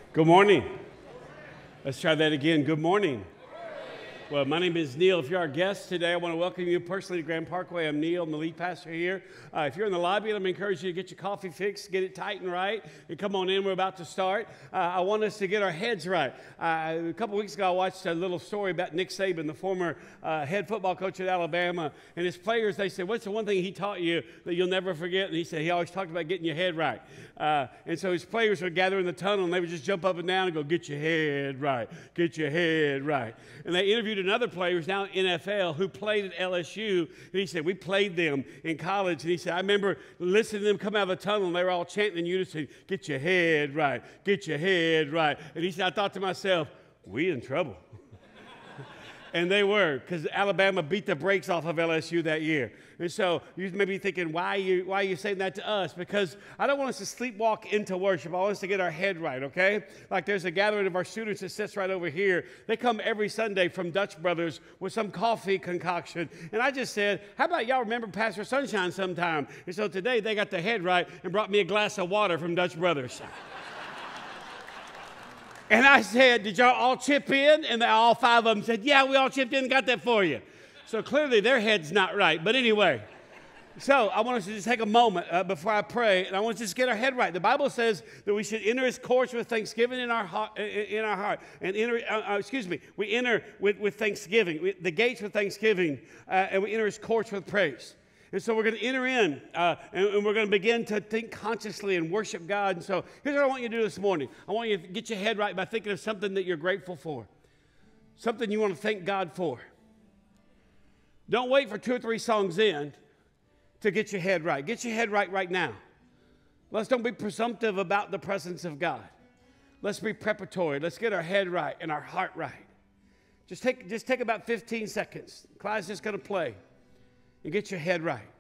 Good morning. Let's try that again. Good morning. Well, my name is Neil. If you're our guest today, I want to welcome you personally to Grand Parkway. I'm Neil. I'm the lead pastor here. If you're in the lobby, let me encourage you to get your coffee fixed, get it tight and right, and come on in. We're about to start. I want us to get our heads right. A couple weeks ago, I watched a little story about Nick Saban, the former head football coach at Alabama, and his players, they said, what's the one thing he taught you that you'll never forget? And he said he always talked about getting your head right. And so his players would gather in the tunnel, and they would just jump up and down and go, get your head right, get your head right. And they interviewed another player who's now in NFL who played at LSU, and he said, we played them in college, and he said, I remember listening to them come out of the tunnel, and they were all chanting in unison, get your head right, get your head right. And he said, I thought to myself, we in trouble. And they were, because Alabama beat the brakes off of LSU that year. And so you may be thinking, why are you saying that to us? Because I don't want us to sleepwalk into worship. I want us to get our head right, okay? Like there's a gathering of our students that sits right over here. They come every Sunday from Dutch Brothers with some coffee concoction. And I just said, how about y'all remember Pastor Sunshine sometime? And so today they got their head right and brought me a glass of water from Dutch Brothers. And I said, did y'all all chip in? And all five of them said, yeah, we all chipped in and got that for you. So clearly their head's not right. But anyway, so I want us to just take a moment before I pray, and I want us to just get our head right. The Bible says that we should enter his courts with thanksgiving in our heart, and we enter with thanksgiving, the gates with thanksgiving, and we enter his courts with praise. And so we're going to enter in, and we're going to begin to think consciously and worship God. And so here's what I want you to do this morning. I want you to get your head right by thinking of something that you're grateful for, something you want to thank God for. Don't wait for 2 or 3 songs in to get your head right. Get your head right now. Let's don't be presumptive about the presence of God. Let's be preparatory. Let's get our head right and our heart right. Just take about 15 seconds. Clyde's just going to play. And get your head right.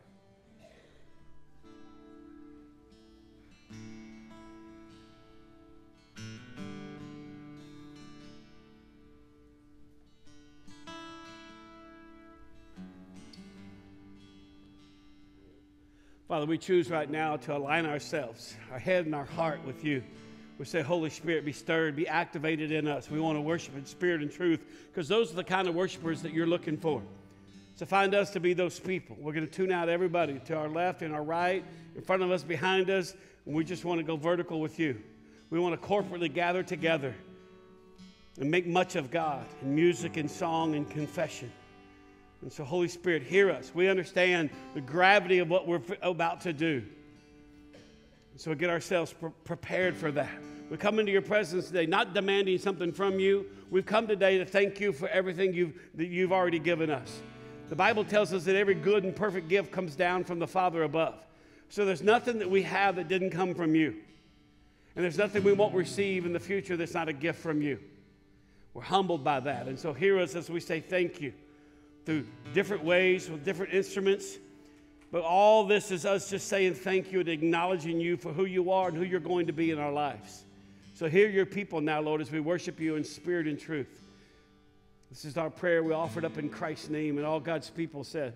Father, we choose right now to align ourselves, our head and our heart with you. We say, Holy Spirit, be stirred, be activated in us. We want to worship in spirit and truth because those are the kind of worshipers that you're looking for. So find us to be those people. We're going to tune out everybody to our left and our right, in front of us, behind us, and we just want to go vertical with you. We want to corporately gather together and make much of God in music and song and confession. And so, Holy Spirit, hear us. We understand the gravity of what we're about to do. And so we get ourselves prepared for that. We come into your presence today not demanding something from you. We've come today to thank you for everything that you've already given us. The Bible tells us that every good and perfect gift comes down from the Father above. So there's nothing that we have that didn't come from you. And there's nothing we won't receive in the future that's not a gift from you. We're humbled by that. And so hear us as we say thank you through different ways with different instruments. But all this is us just saying thank you and acknowledging you for who you are and who you're going to be in our lives. So hear your people now, Lord, as we worship you in spirit and truth. This is our prayer we offered up in Christ's name, and all God's people said.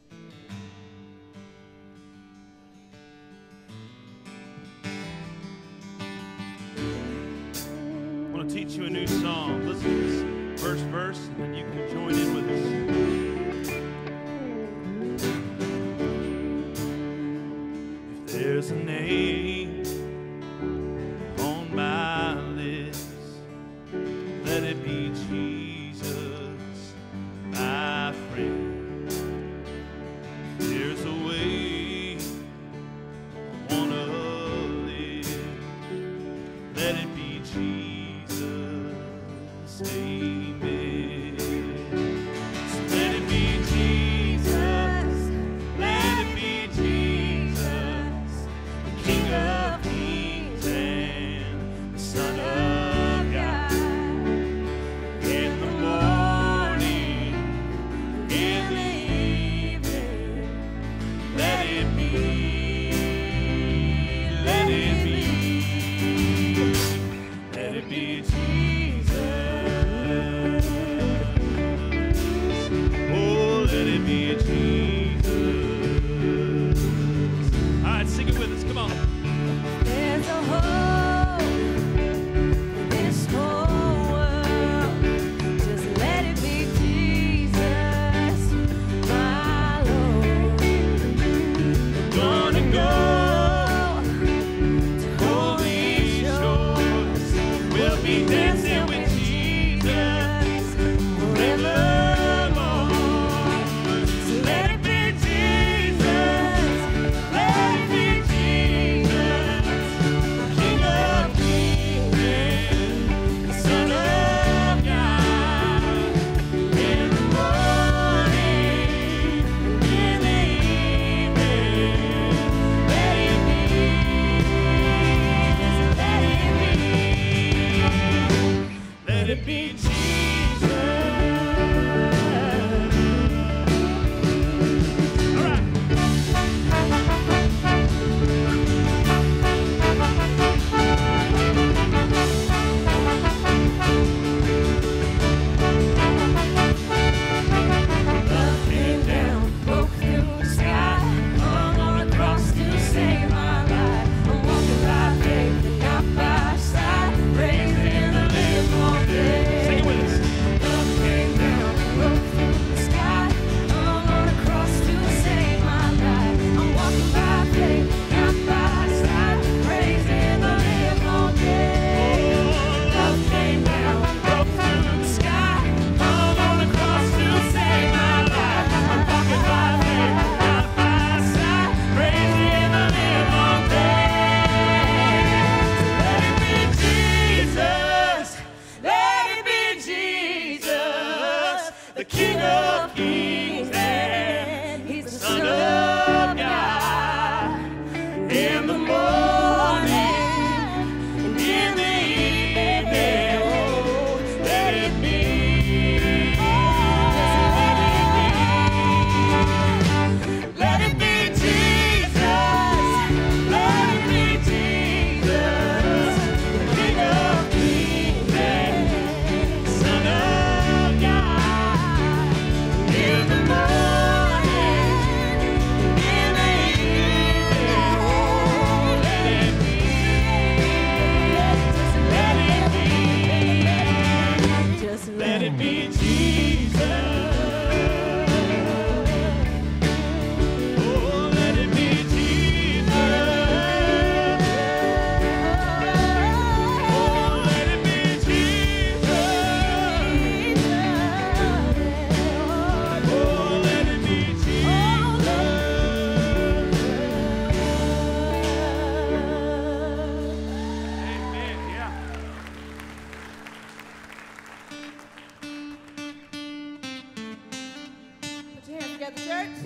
I want to teach you a new song. Listen to this first verse, and then you can join in with us. If there's a name on my list, let it be Jesus. My friend, there's a way I want to live. Let it be Jesus. Amen. So let it be Jesus. Let it be Jesus, the King of Kings and the Son of God. In the morning, in the evening, let it be, let it be, let it be Jesus. Oh, let it be Jesus. All right, sing it with us. Come on. There's a hope be Jesus. All right. Love came down, broke through the sky, hung on a cross to save my life. I'm walking by faith and not by sight, praising the livelong day. Sing it with us. Love came down, broke through the sky, hung on a cross to save my life. I'm walking by faith, not by sight, praising the livelong day. Love came down, broke through the sky, hung on a cross to save my life. I'm walking by faith, not by sight, praising the livelong day. Let it be Jesus, let it be Jesus, the King of Kings and He's the Son of God. In the morning and in the evening, oh, let it be. Let it be Jesus, let it be Jesus, the King of Kings and Son of God. In the morning, in the evening, oh, let it be. Let it be. Just Let it be Jesus. Oh, let it be Jesus. Oh, let it be Jesus. Oh, let it be Jesus. Amen. Yeah. Put your hands together, church.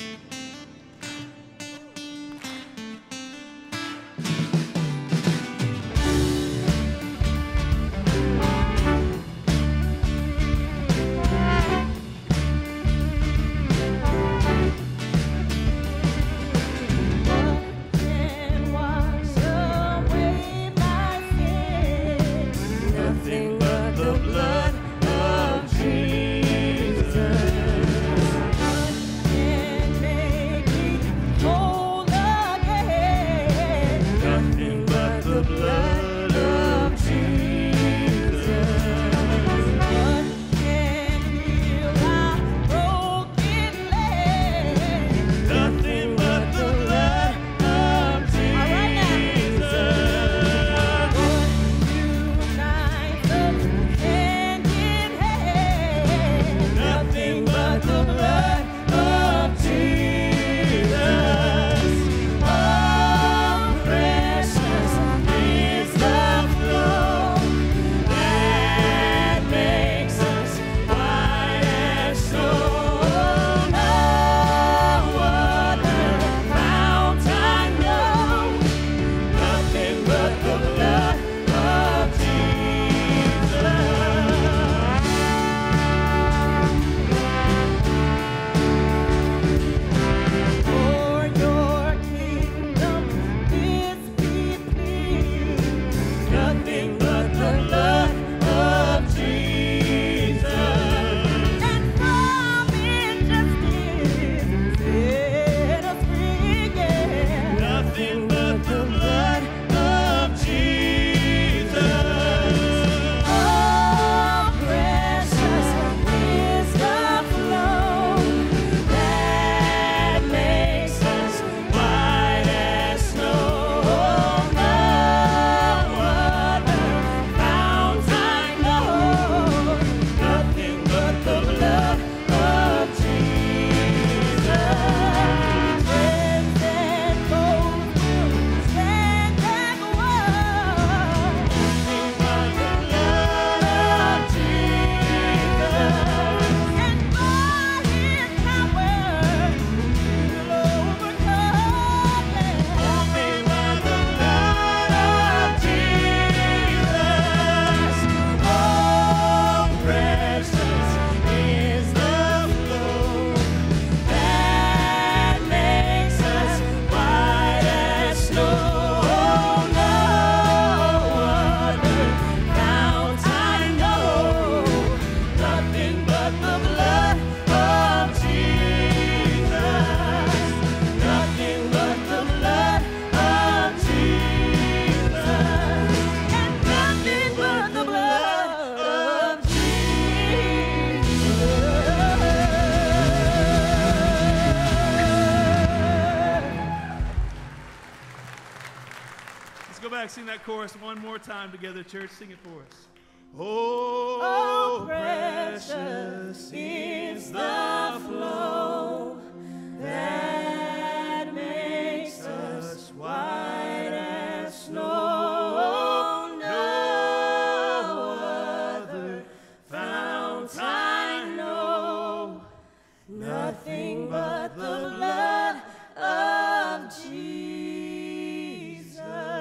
Nothing but the blood of Jesus. What can make me whole again? Nothing but the blood of Jesus. What can heal our broken leg? Nothing but the blood of Jesus. Nothing but the blood of Jesus. Oh, precious is the flow that makes us white as snow. No other fount I know. Nothing but the blood of Jesus. For your kingdom is between. Nothing but the blood of Jesus. And from injustice set us free. Nothing but the blood of Jesus. Oh, precious is the flow that makes us white as snow. No other that chorus one more time together, church. Sing it for us. Oh, precious is the flow that makes us white as snow. No other fount I know, nothing but the blood of Jesus.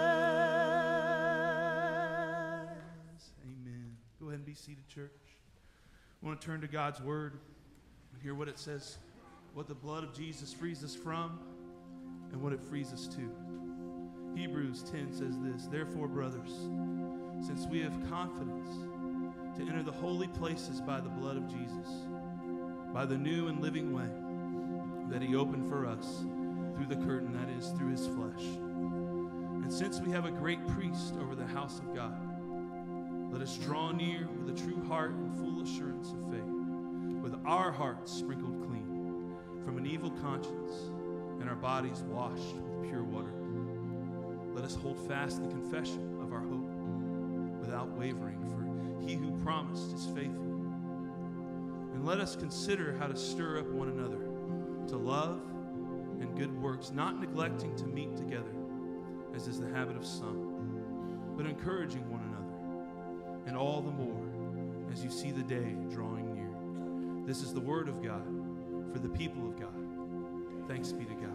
Amen. Go ahead and be seated, church. I want to turn to God's word and hear what it says, what the blood of Jesus frees us from and what it frees us to. Hebrews 10 says this, therefore, brothers, since we have confidence to enter the holy places by the blood of Jesus, by the new and living way that he opened for us through the curtain, that is, through his flesh. And since we have a great priest over the house of God, let us draw near with a true heart and full assurance of faith, with our hearts sprinkled clean from an evil conscience and our bodies washed with pure water. Let us hold fast the confession of our hope without wavering, for he who promised is faithful. And let us consider how to stir up one another to love and good works, not neglecting to meet together, as is the habit of some, but encouraging one another, and all the more as you see the day drawing near. This is the word of God for the people of God. Thanks be to God.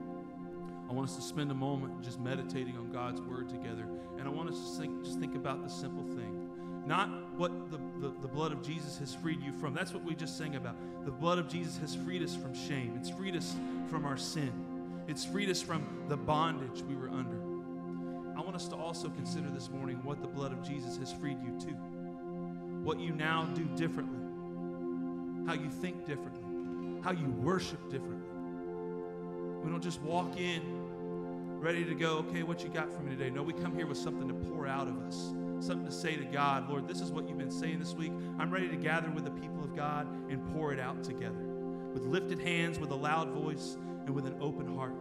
I want us to spend a moment just meditating on God's word together, and I want us to just think about the simple thing. Not what the blood of Jesus has freed you from. That's what we just sang about. The blood of Jesus has freed us from shame. It's freed us from our sin. It's freed us from the bondage we were under. I want us to also consider this morning what the blood of Jesus has freed you to. What you now do differently. How you think differently. How you worship differently. We don't just walk in ready to go, okay, what you got for me today? No, we come here with something to pour out of us. Something to say to God. Lord, this is what you've been saying this week. I'm ready to gather with the people of God and pour it out together. With lifted hands, with a loud voice, and with an open heart.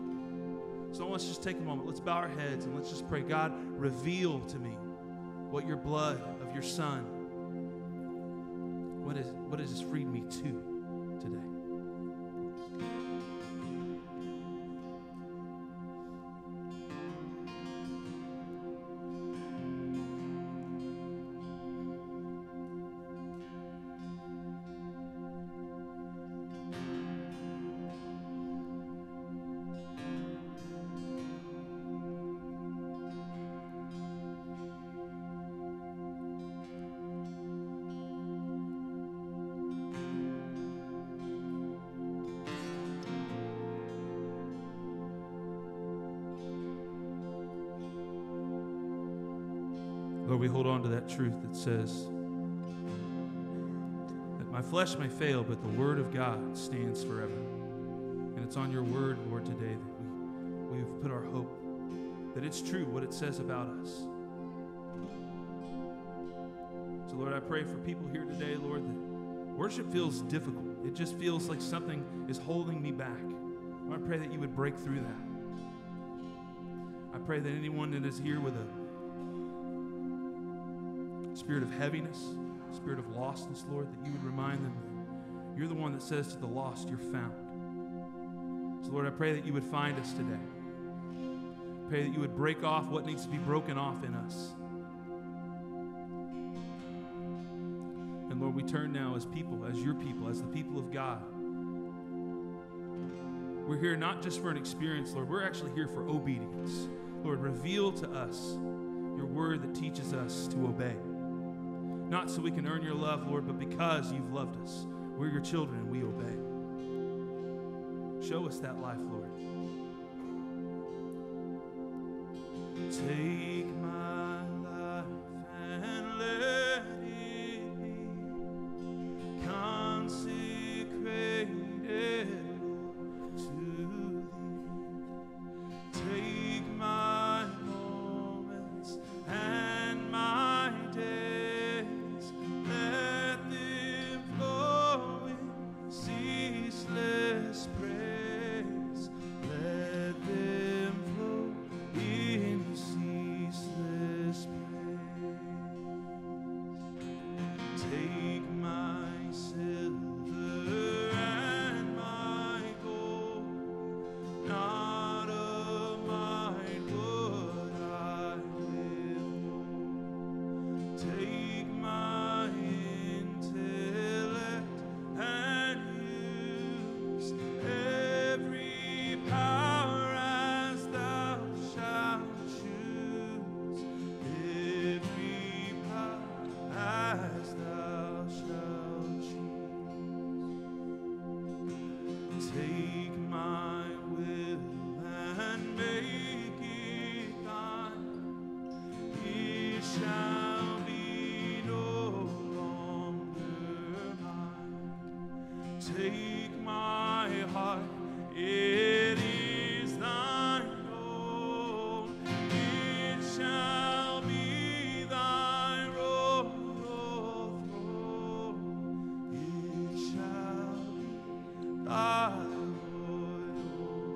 So let's just take a moment. Let's bow our heads and let's just pray. God, reveal to me what your blood of your Son, what has this freed me to today. Lord, we hold on to that truth that says that my flesh may fail, but the word of God stands forever. And it's on your word, Lord, today that we've put our hope, that it's true what it says about us. So, Lord, I pray for people here today, Lord, that worship feels difficult. It just feels like something is holding me back. Lord, I pray that you would break through that. I pray that anyone that is here with a spirit of heaviness, spirit of lostness, Lord, that you would remind them that you're the one that says to the lost, you're found. So, Lord, I pray that you would find us today. I pray that you would break off what needs to be broken off in us. And, Lord, we turn now as people, as your people, as the people of God. We're here not just for an experience, Lord. We're actually here for obedience. Lord, reveal to us your word that teaches us to obey. Not so we can earn your love, Lord, but because you've loved us. We're your children and we obey. Show us that life, Lord. Take my life and let it be consecrated to thee. Take my moments and my days, let them flow in ceaseless praise. Let them flow in ceaseless Take my heart, it is thine own. It shall be thy royal throne. It shall be thy royal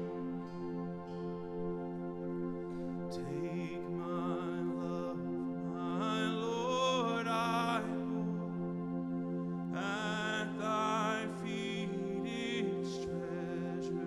throne. Take my love, my Lord, I pour at thy feet its treasure.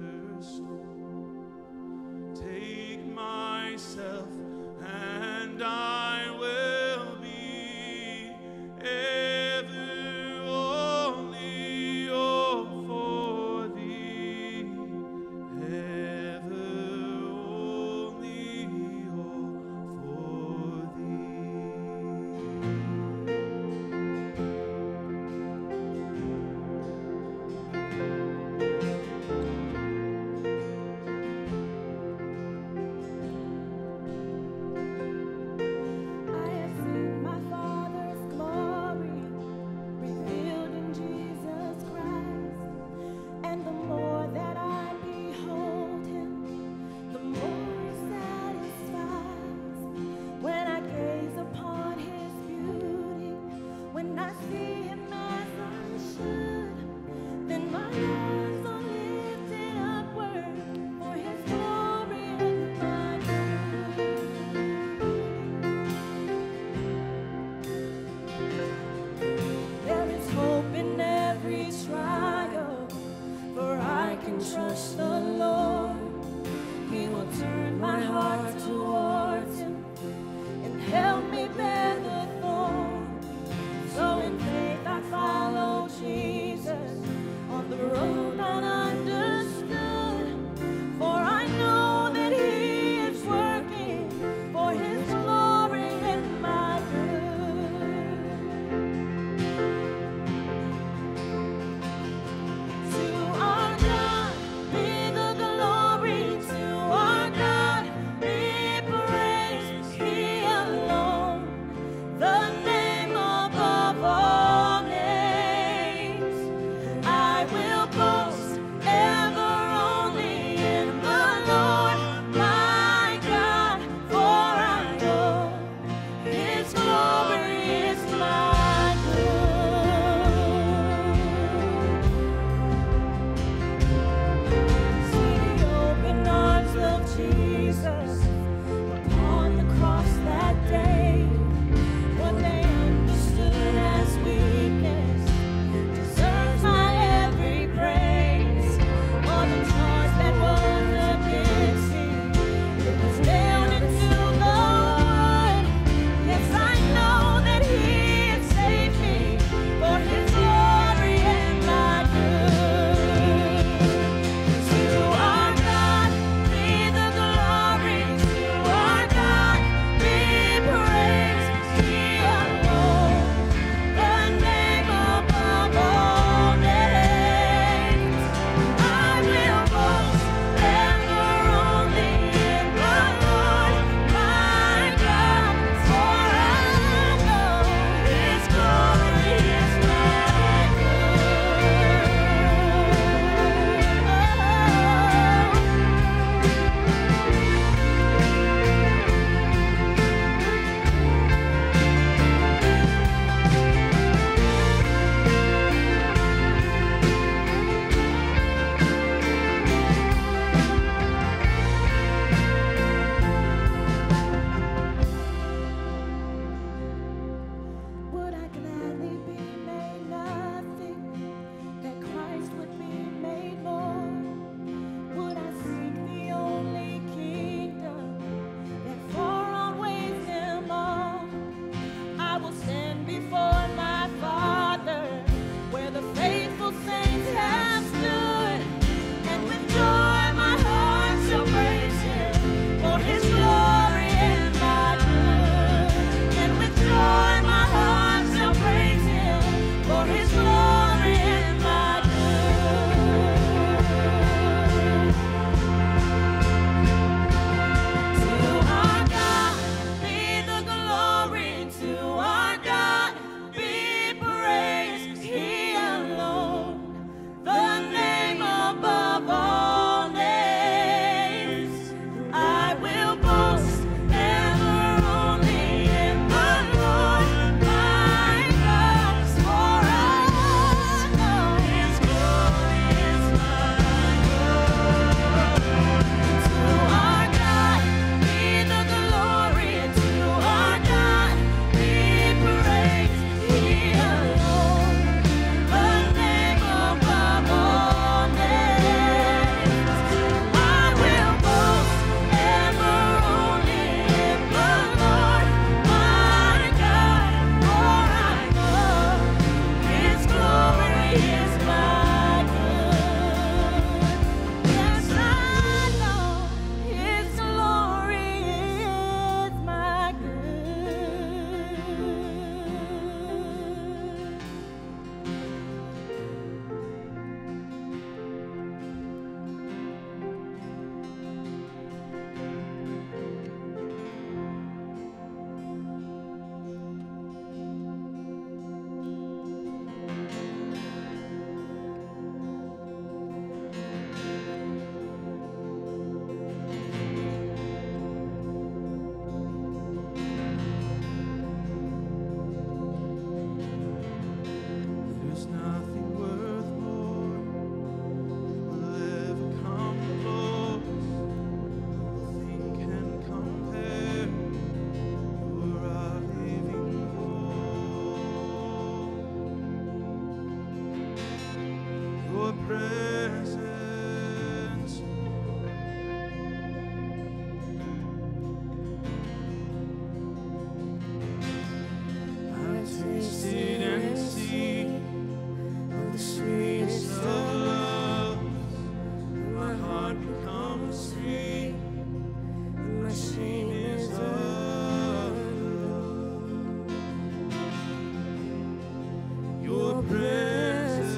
your presence,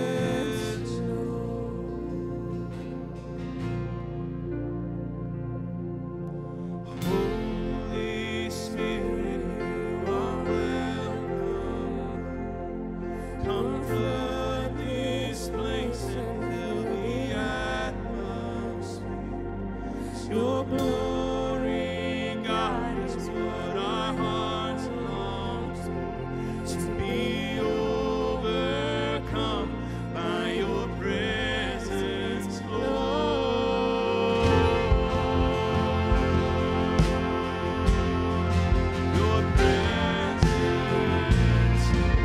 Lord. Holy Spirit, you are welcome. Come flood this place and fill the atmosphere. Your glory, God, is what our hearts long for. To be overcome by your presence, Lord. Your presence.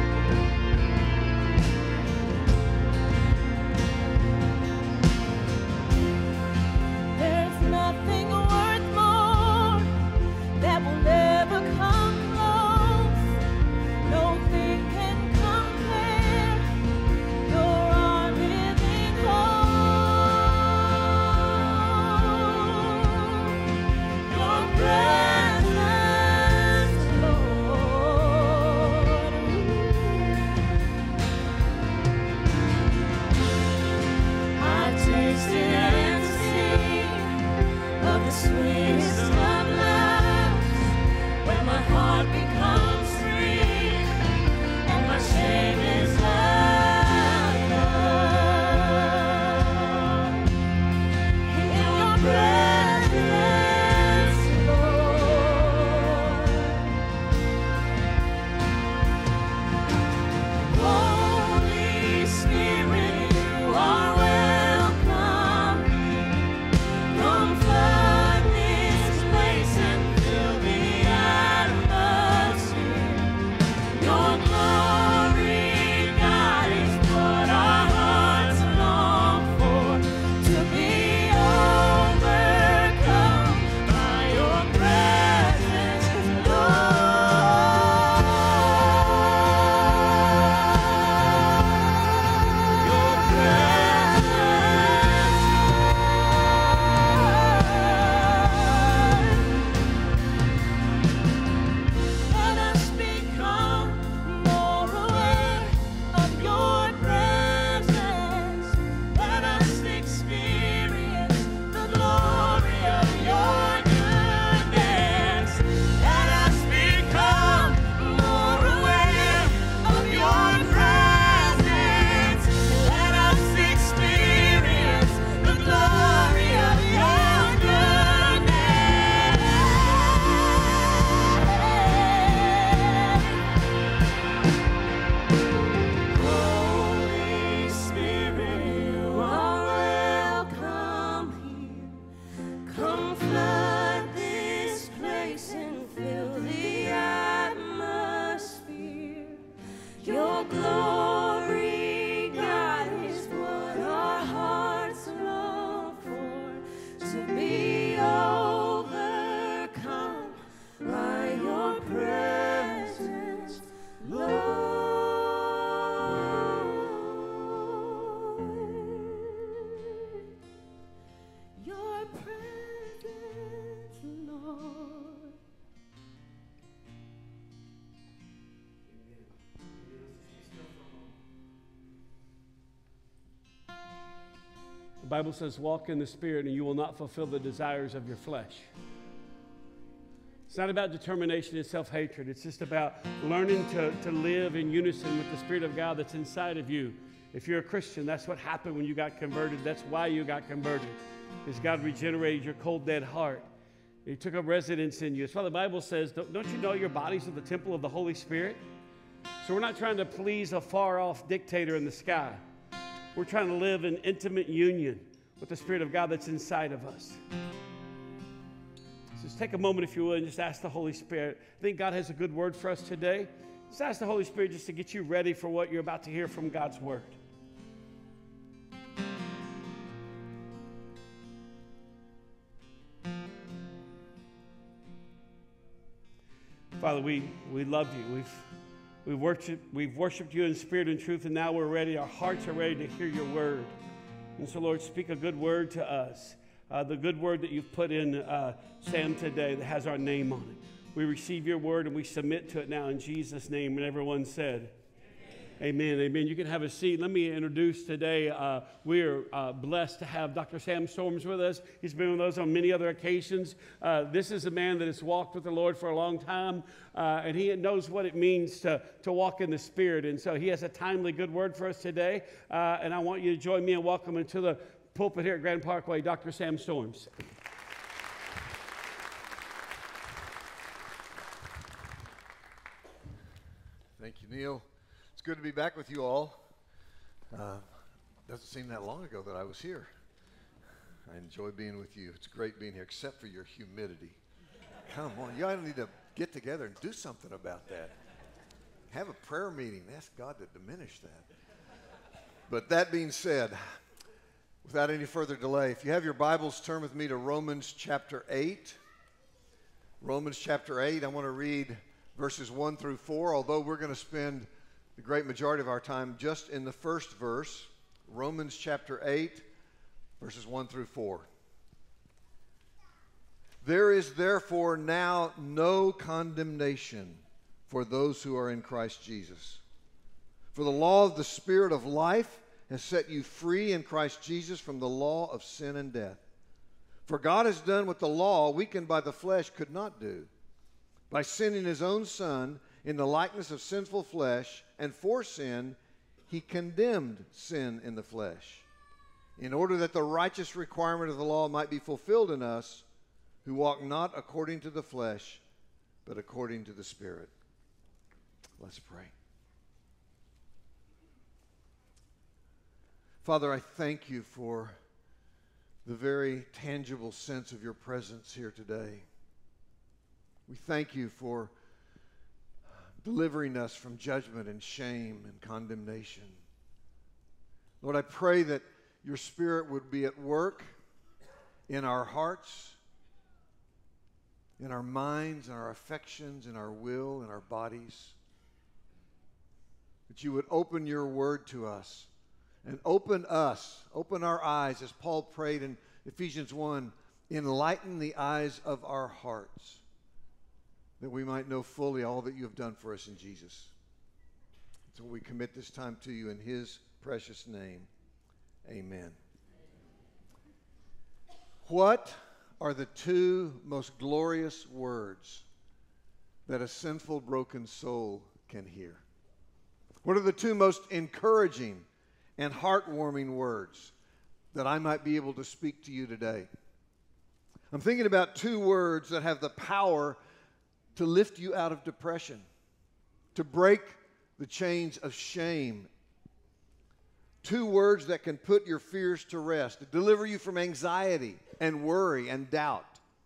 There's nothing worth more that will never come close. Nothing can compare. You're our living hope. Your presence, Lord. I've tasted and seen of the sweetest of loves, when my heart becomes free and my shame is undone. In your presence, Lord. Holy Spirit, you are welcome here. Come flood this place and fill the atmosphere. Your glory, God, is what our hearts long for. To be overcome by your presence, Your Let us become more aware of your presence. Let us experience the glory of your goodness. Let us become more aware of your presence. Let us experience the glory of your goodness. Holy Spirit, you are welcome here. Come flood this place and fill the atmosphere. Your glory, God, is what our hearts long for. To be overcome by your presence, Lord. Your presence, Lord. The Bible says, walk in the Spirit and you will not fulfill the desires of your flesh. It's not about determination and self-hatred. It's just about learning to live in unison with the Spirit of God that's inside of you. If you're a Christian, that's what happened when you got converted. That's why you got converted, is God regenerated your cold, dead heart. He took up residence in you. That's why the Bible says, don't you know your bodies are the temple of the Holy Spirit? So we're not trying to please a far-off dictator in the sky. We're trying to live in intimate union with the Spirit of God that's inside of us. So just take a moment, if you would, and just ask the Holy Spirit. I think God has a good word for us today. Just ask the Holy Spirit just to get you ready for what you're about to hear from God's word. Father, we love you. We've worshiped you in spirit and truth, and now we're ready. Our hearts are ready to hear your word. And so, Lord, speak a good word to us. The good word that you've put in Sam today that has our name on it. We receive your word and we submit to it now in Jesus' name. And everyone said, Amen, amen. You can have a seat. Let me introduce today. We're blessed to have Dr. Sam Storms with us. He's been with us on many other occasions. This is a man that has walked with the Lord for a long time, and he knows what it means to walk in the Spirit. And so he has a timely, good word for us today. And I want you to join me in welcoming to the pulpit here at Grand Parkway, Dr. Sam Storms. Thank you, Neil. It's good to be back with you all. Doesn't seem that long ago that I was here. I enjoy being with you. It's great being here, except for your humidity. Come on, you all need to get together and do something about that. Have a prayer meeting. Ask God to diminish that. But that being said, without any further delay, if you have your Bibles, turn with me to Romans chapter 8. Romans chapter 8, I want to read verses 1 through 4, although we're going to spend the great majority of our time just in the first verse. Romans chapter 8, verses 1 through 4. There is therefore now no condemnation for those who are in Christ Jesus. For the law of the Spirit of life has set you free in Christ Jesus from the law of sin and death. For God has done what the law, weakened by the flesh, could not do. By sending his own Son in the likeness of sinful flesh, and for sin, he condemned sin in the flesh, in order that the righteous requirement of the law might be fulfilled in us, who walk not according to the flesh, but according to the Spirit. Let's pray. Father, I thank you for the very tangible sense of your presence here today. We thank you for delivering us from judgment and shame and condemnation. Lord, I pray that your Spirit would be at work in our hearts, in our minds, in our affections, in our will, in our bodies. That you would open your word to us and open our eyes, as Paul prayed in Ephesians 1, enlighten the eyes of our hearts, that we might know fully all that you have done for us in Jesus. So we commit this time to you in his precious name. Amen. What are the two most glorious words that a sinful, broken soul can hear? What are the two most encouraging and heartwarming words that I might be able to speak to you today? I'm thinking about two words that have the power to lift you out of depression, to break the chains of shame. Two words that can put your fears to rest, to deliver you from anxiety and worry and doubt.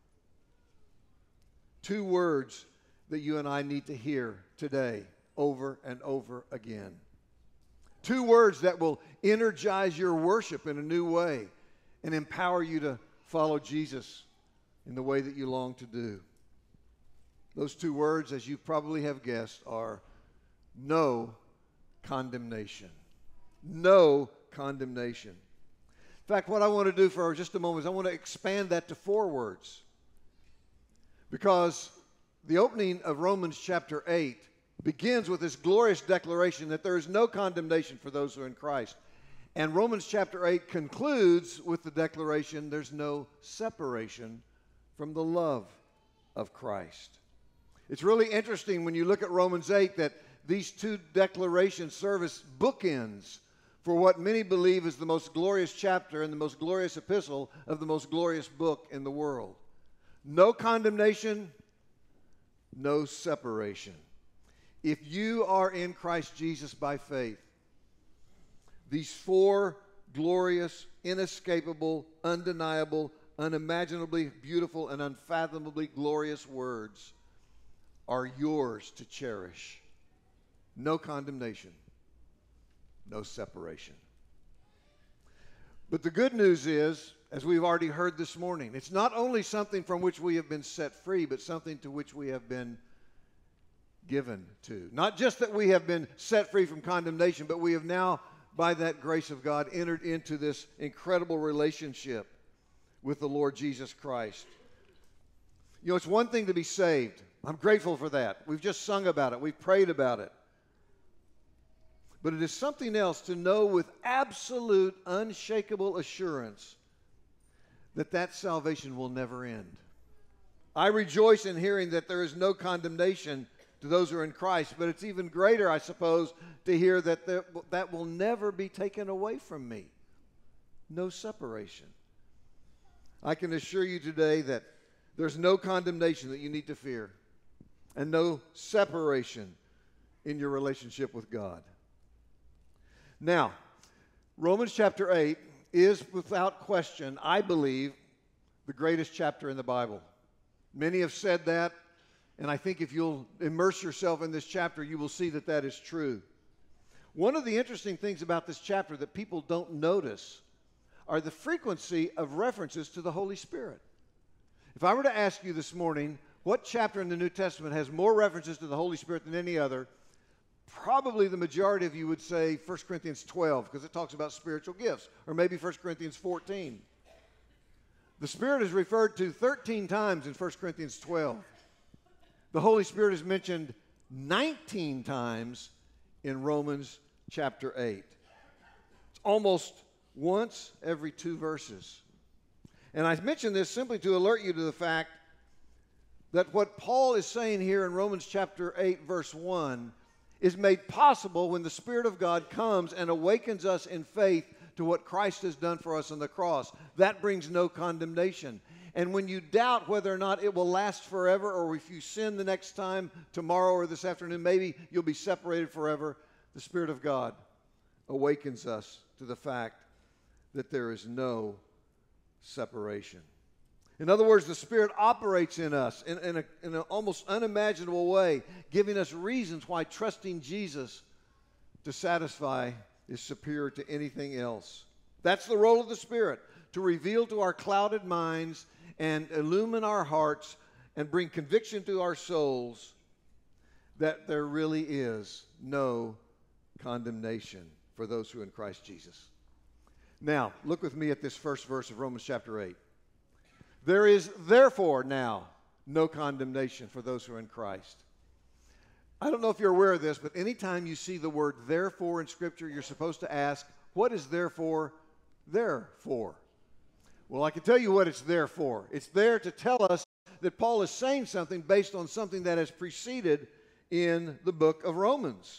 Two words that you and I need to hear today over and over again. Two words that will energize your worship in a new way and empower you to follow Jesus in the way that you long to do. Those two words, as you probably have guessed, are no condemnation. No condemnation. In fact, what I want to do for just a moment is I want to expand that to four words. Because the opening of Romans chapter 8 begins with this glorious declaration that there is no condemnation for those who are in Christ. And Romans chapter 8 concludes with the declaration there's no separation from the love of Christ. It's really interesting when you look at Romans 8 that these two declarations serve as bookends for what many believe is the most glorious chapter and the most glorious epistle of the most glorious book in the world. No condemnation, no separation. If you are in Christ Jesus by faith, these four glorious, inescapable, undeniable, unimaginably beautiful, and unfathomably glorious words are yours to cherish. No condemnation, no separation. But the good news is, as we've already heard this morning, it's not only something from which we have been set free, but something to which we have been given to. Not just that we have been set free from condemnation, but we have now, by that grace of God, entered into this incredible relationship with the Lord Jesus Christ. You know, it's one thing to be saved. I'm grateful for that. We've just sung about it. We've prayed about it. But it is something else to know with absolute, unshakable assurance that that salvation will never end. I rejoice in hearing that there is no condemnation to those who are in Christ, but it's even greater, I suppose, to hear that that will never be taken away from me. No separation. I can assure you today that there's no condemnation that you need to fear, and no separation in your relationship with God. Now, Romans chapter 8 is without question, I believe, the greatest chapter in the Bible. Many have said that, and I think if you'll immerse yourself in this chapter, you will see that that is true. One of the interesting things about this chapter that people don't notice are the frequency of references to the Holy Spirit. If I were to ask you this morning, what chapter in the New Testament has more references to the Holy Spirit than any other, probably the majority of you would say 1 Corinthians 12 because it talks about spiritual gifts, or maybe 1 Corinthians 14. The Spirit is referred to 13 times in 1 Corinthians 12. The Holy Spirit is mentioned 19 times in Romans chapter 8. It's almost once every 2 verses. And I mention this simply to alert you to the fact that what Paul is saying here in Romans chapter 8, verse 1, is made possible when the Spirit of God comes and awakens us in faith to what Christ has done for us on the cross. That brings no condemnation. And when you doubt whether or not it will last forever, or if you sin the next time, tomorrow or this afternoon, maybe you'll be separated forever, the Spirit of God awakens us to the fact that there is no separation. In other words, the Spirit operates in us in an almost unimaginable way, giving us reasons why trusting Jesus to satisfy is superior to anything else. That's the role of the Spirit, to reveal to our clouded minds and illumine our hearts and bring conviction to our souls that there really is no condemnation for those who are in Christ Jesus. Now, look with me at this first verse of Romans chapter 8. There is therefore now no condemnation for those who are in Christ. I don't know if you're aware of this, but anytime you see the word therefore in Scripture, you're supposed to ask, what is therefore there for? Well, I can tell you what it's there for. It's there to tell us that Paul is saying something based on something that has preceded in the book of Romans.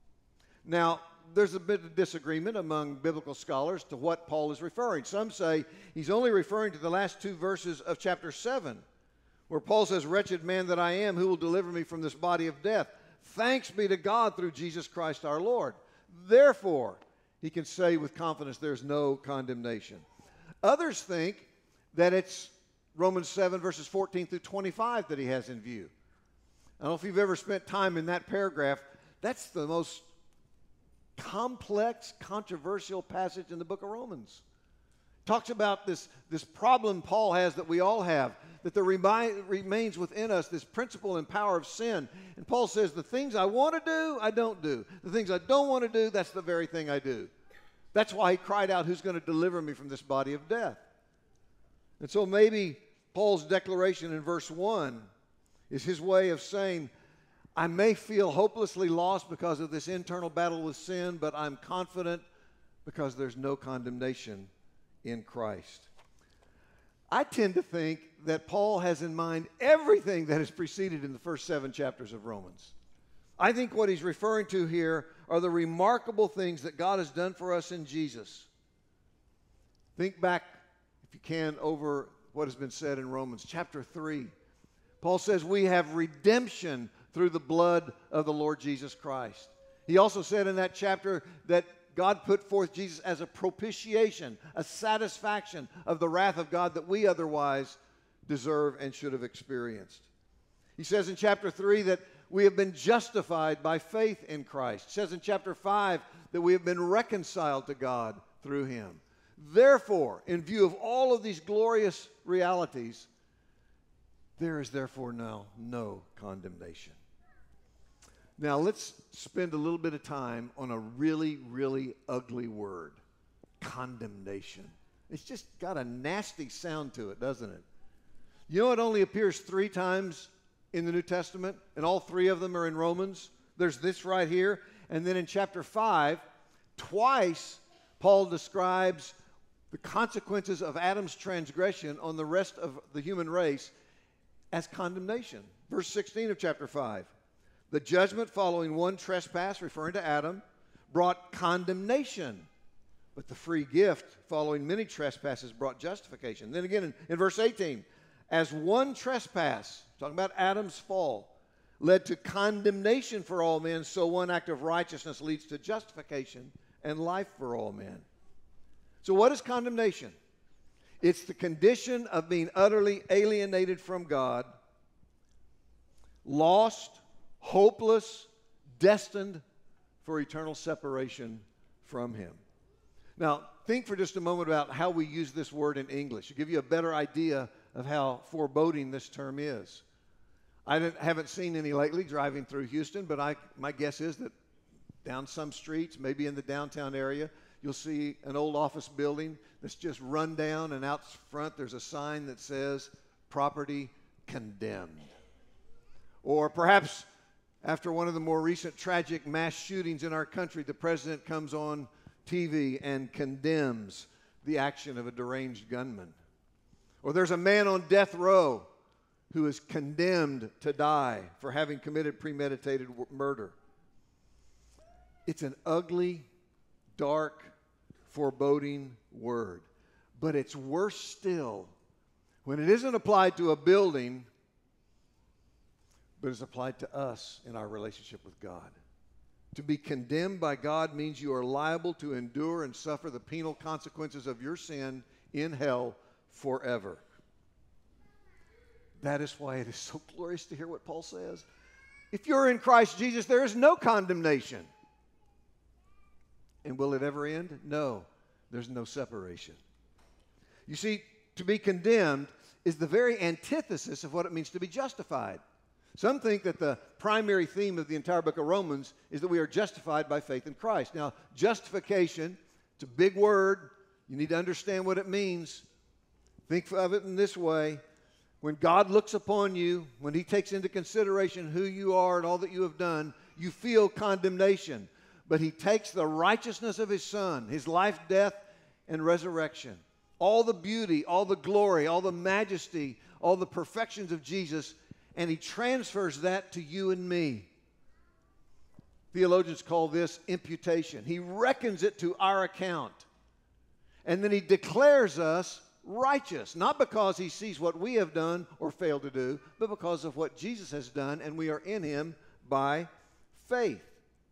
Now, there's a bit of disagreement among biblical scholars to what Paul is referring. Some say he's only referring to the last 2 verses of chapter 7, where Paul says, "Wretched man that I am, who will deliver me from this body of death? Thanks be to God through Jesus Christ our Lord." Therefore, he can say with confidence there's no condemnation. Others think that it's Romans 7 verses 14 through 25 that he has in view. I don't know if you've ever spent time in that paragraph. That's the most complex, controversial passage in the book of Romans. Talks about this problem Paul has that we all have, that there remains within us this principle and power of sin. And Paul says, the things I want to do, I don't do. The things I don't want to do, that's the very thing I do. That's why he cried out, who's going to deliver me from this body of death? And so maybe Paul's declaration in verse 1 is his way of saying, I may feel hopelessly lost because of this internal battle with sin, but I'm confident because there's no condemnation in Christ. I tend to think that Paul has in mind everything that has preceded in the first 7 chapters of Romans. I think what he's referring to here are the remarkable things that God has done for us in Jesus. Think back, if you can, over what has been said in Romans chapter 3. Paul says we have redemption through the blood of the Lord Jesus Christ. He also said in that chapter that God put forth Jesus as a propitiation, a satisfaction of the wrath of God that we otherwise deserve and should have experienced. He says in chapter 3 that we have been justified by faith in Christ. He says in chapter 5 that we have been reconciled to God through him. Therefore, in view of all of these glorious realities, there is therefore now no condemnation. Now let's spend a little bit of time on a really, really ugly word, condemnation. It's just got a nasty sound to it, doesn't it? You know it only appears 3 times in the New Testament, and all 3 of them are in Romans. There's this right here, And then in chapter 5, twice Paul describes the consequences of Adam's transgression on the rest of the human race as condemnation. Verse 16 of chapter 5. The judgment following one trespass, referring to Adam, brought condemnation. But the free gift following many trespasses brought justification. Then again in verse 18, as one trespass, talking about Adam's fall, led to condemnation for all men, so one act of righteousness leads to justification and life for all men. So what is condemnation? It's the condition of being utterly alienated from God, lost, hopeless, destined for eternal separation from Him. Now, think for just a moment about how we use this word in English to give you a better idea of how foreboding this term is. I haven't seen any lately driving through Houston, but my guess is that down some streets, maybe in the downtown area, you'll see an old office building that's just run down, and out front there's a sign that says, property condemned. Or perhaps after one of the more recent tragic mass shootings in our country, the president comes on TV and condemns the action of a deranged gunman. Or there's a man on death row who is condemned to die for having committed premeditated murder. It's an ugly, dark, foreboding word. But it's worse still when it isn't applied to a building, but is applied to us in our relationship with God. To be condemned by God means you are liable to endure and suffer the penal consequences of your sin in hell forever. That is why it is so glorious to hear what Paul says. If you're in Christ Jesus, there is no condemnation. And will it ever end? No, there's no separation. You see, to be condemned is the very antithesis of what it means to be justified. Some think that the primary theme of the entire book of Romans is that we are justified by faith in Christ. Now, justification, it's a big word. You need to understand what it means. Think of it in this way. When God looks upon you, when He takes into consideration who you are and all that you have done, you feel condemnation. But He takes the righteousness of His Son, His life, death, and resurrection, all the beauty, all the glory, all the majesty, all the perfections of Jesus, and He transfers that to you and me. Theologians call this imputation. He reckons it to our account. And then He declares us righteous, not because He sees what we have done or failed to do, but because of what Jesus has done, and we are in Him by faith.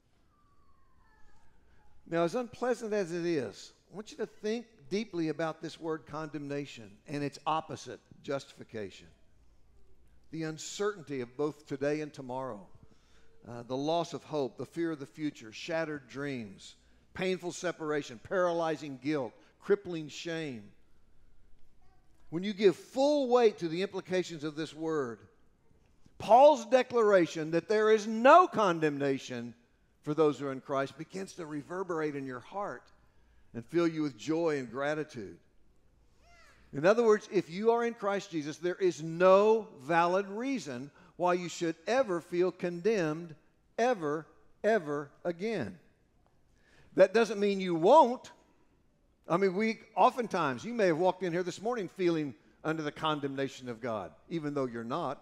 Now, as unpleasant as it is, I want you to think deeply about this word condemnation and its opposite, justification. The uncertainty of both today and tomorrow, the loss of hope, the fear of the future, shattered dreams, painful separation, paralyzing guilt, crippling shame. When you give full weight to the implications of this word, Paul's declaration that there is no condemnation for those who are in Christ begins to reverberate in your heart and fill you with joy and gratitude. In other words, if you are in Christ Jesus, there is no valid reason why you should ever feel condemned ever again. That doesn't mean you won't. I mean, oftentimes, you may have walked in here this morning feeling under the condemnation of God, even though you're not.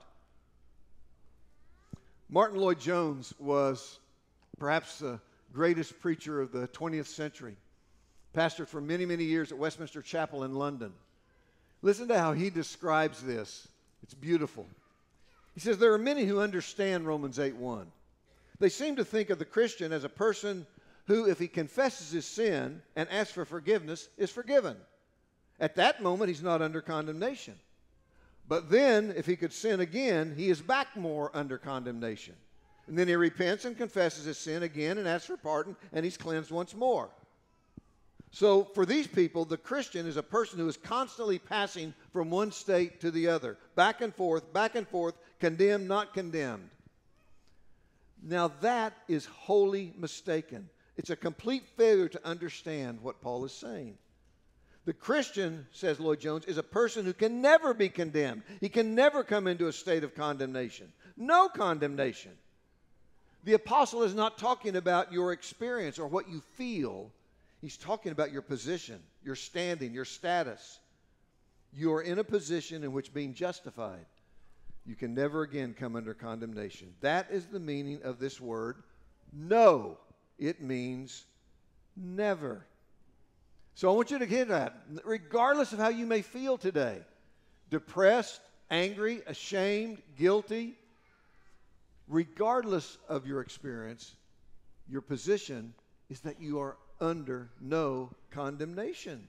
Martin Lloyd-Jones was perhaps the greatest preacher of the 20th century. Pastored for many, many years at Westminster Chapel in London. Listen to how he describes this. It's beautiful. He says, there are many who understand Romans 8:1. They seem to think of the Christian as a person who, if he confesses his sin and asks for forgiveness, is forgiven. At that moment, he's not under condemnation. But then, if he could sin again, he is back more under condemnation. And then he repents and confesses his sin again and asks for pardon, and he's cleansed once more. So for these people, the Christian is a person who is constantly passing from one state to the other, back and forth, condemned, not condemned. Now that is wholly mistaken. It's a complete failure to understand what Paul is saying. The Christian, says Lloyd-Jones, is a person who can never be condemned. He can never come into a state of condemnation. No condemnation. The apostle is not talking about your experience or what you feel. He's talking about your position, your standing, your status. You are in a position in which, being justified, you can never again come under condemnation. That is the meaning of this word, no. It means never. So I want you to get that. Regardless of how you may feel today, depressed, angry, ashamed, guilty, regardless of your experience, your position is that you are under no condemnation.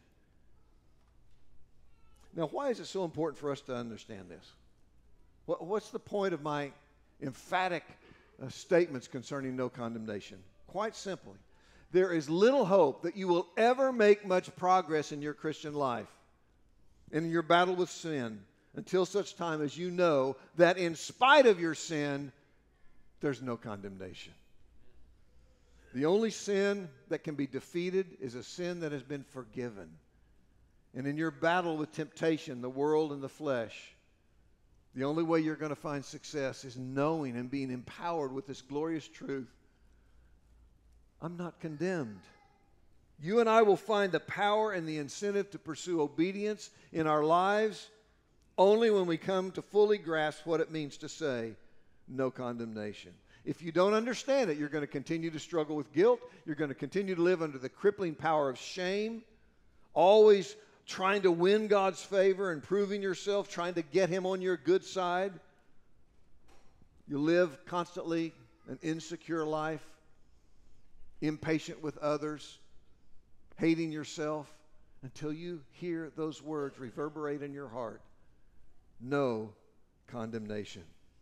Now, why is it so important for us to understand this? What's the point of my emphatic statements concerning no condemnation? Quite simply, there is little hope that you will ever make much progress in your Christian life and in your battle with sin until such time as you know that in spite of your sin, there's no condemnation. The only sin that can be defeated is a sin that has been forgiven. And in your battle with temptation, the world and the flesh, the only way you're going to find success is knowing and being empowered with this glorious truth. I'm not condemned. You and I will find the power and the incentive to pursue obedience in our lives only when we come to fully grasp what it means to say, no condemnation. If you don't understand it, you're going to continue to struggle with guilt. You're going to continue to live under the crippling power of shame, always trying to win God's favor and proving yourself, trying to get Him on your good side. You live constantly an insecure life, impatient with others, hating yourself, until you hear those words reverberate in your heart. No condemnation.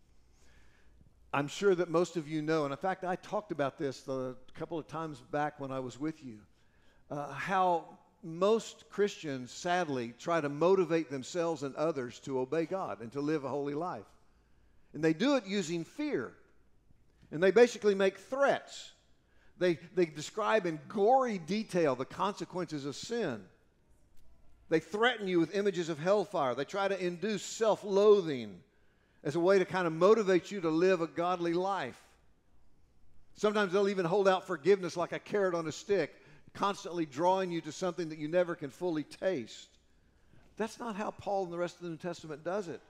I'm sure that most of you know, and in fact, I talked about this a couple of times back when I was with you, how most Christians, sadly, try to motivate themselves and others to obey God and to live a holy life. And they do it using fear. And they basically make threats. They describe in gory detail the consequences of sin. They threaten you with images of hellfire. They try to induce self-loathing as a way to kind of motivate you to live a godly life. Sometimes they'll even hold out forgiveness like a carrot on a stick, constantly drawing you to something that you never can fully taste. That's not how Paul and the rest of the New Testament does it.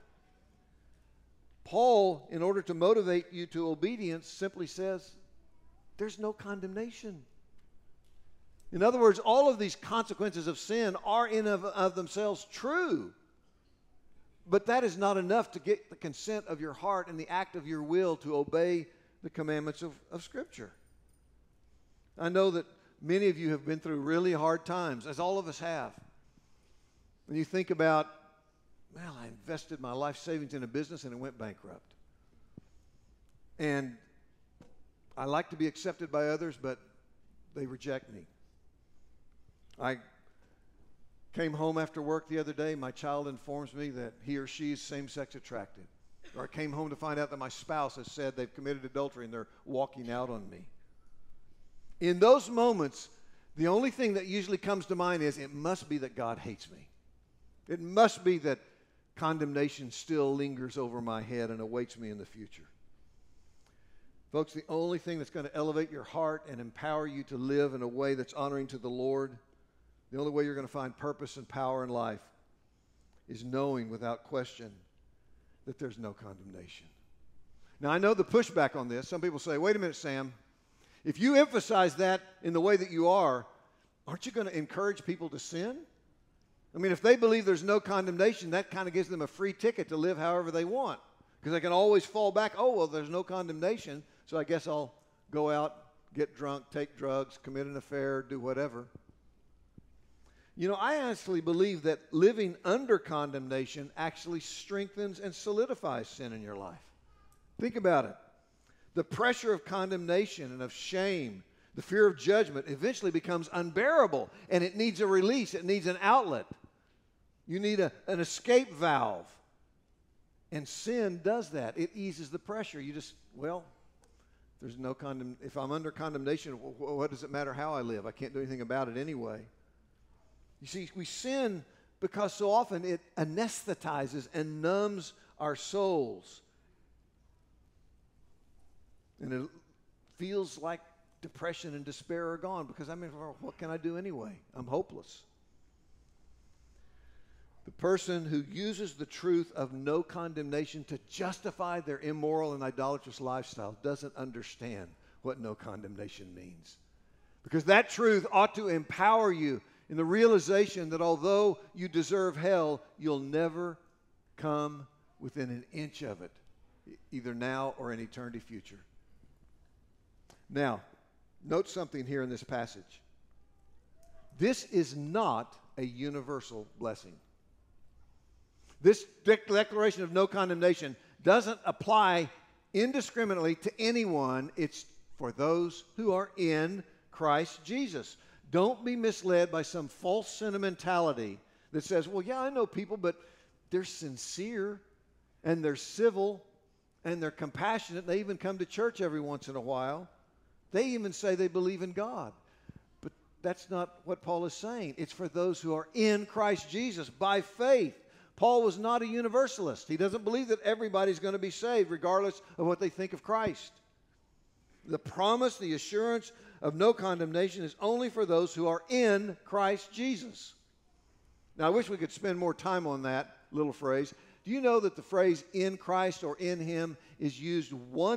Paul, in order to motivate you to obedience, simply says, there's no condemnation. In other words, all of these consequences of sin are in of themselves true. But that is not enough to get the consent of your heart and the act of your will to obey the commandments of Scripture. I know that many of you have been through really hard times, as all of us have. When you think about, well, I invested my life savings in a business and it went bankrupt. And I like to be accepted by others, but they reject me. I came home after work the other day. My child informs me that he or she is same-sex attracted. Or I came home to find out that my spouse has said they've committed adultery and they're walking out on me. In those moments, the only thing that usually comes to mind is it must be that God hates me. It must be that condemnation still lingers over my head and awaits me in the future. Folks, the only thing that's going to elevate your heart and empower you to live in a way that's honoring to the Lord, the only way you're going to find purpose and power in life is knowing without question that there's no condemnation. Now, I know the pushback on this. Some people say, wait a minute, Sam. If you emphasize that in the way that you are, aren't you going to encourage people to sin? I mean, if they believe there's no condemnation, that kind of gives them a free ticket to live however they want. Because they can always fall back, oh, well, there's no condemnation, so I guess I'll go out, get drunk, take drugs, commit an affair, do whatever. You know, I honestly believe that living under condemnation actually strengthens and solidifies sin in your life. Think about it. The pressure of condemnation and of shame, the fear of judgment eventually becomes unbearable, and it needs a release. It needs an outlet. You need an escape valve. And sin does that. It eases the pressure. You just, well, there's no if I'm under condemnation, what does it matter how I live? I can't do anything about it anyway. You see, we sin because so often it anesthetizes and numbs our souls. And it feels like depression and despair are gone because, well, what can I do anyway? I'm hopeless. The person who uses the truth of no condemnation to justify their immoral and idolatrous lifestyle doesn't understand what no condemnation means. Because that truth ought to empower you in the realization that although you deserve hell, you'll never come within an inch of it, either now or in eternity future. Now, note something here in this passage. This is not a universal blessing. This declaration of no condemnation doesn't apply indiscriminately to anyone. It's for those who are in Christ Jesus. Don't be misled by some false sentimentality that says, well, yeah, I know people, but they're sincere and they're civil and they're compassionate. They even come to church every once in a while. They even say they believe in God. But that's not what Paul is saying. It's for those who are in Christ Jesus by faith. Paul was not a universalist. He doesn't believe that everybody's going to be saved regardless of what they think of Christ. The promise, the assurance of no condemnation is only for those who are in Christ Jesus. Now, I wish we could spend more time on that little phrase. Do you know that the phrase in Christ or in Him is used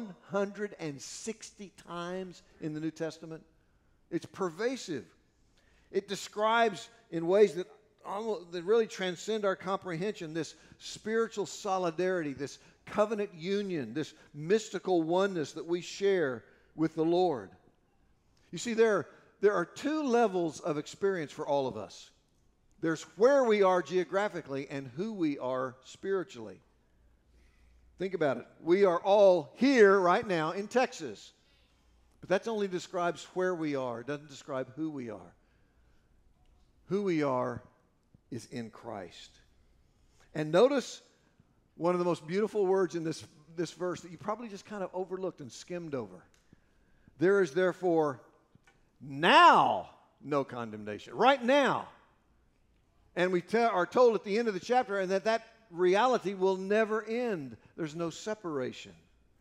160 times in the New Testament? It's pervasive. It describes in ways that really transcend our comprehension this spiritual solidarity, this covenant union, this mystical oneness that we share with the Lord. You see, there are two levels of experience for all of us. There's where we are geographically and who we are spiritually. Think about it. We are all here right now in Texas. But that only describes where we are. It doesn't describe who we are. Who we are is in Christ. And notice one of the most beautiful words in this verse that you probably just kind of overlooked and skimmed over. There is therefore now no condemnation. Right now. And we are told at the end of the chapter and that reality will never end. There's no separation.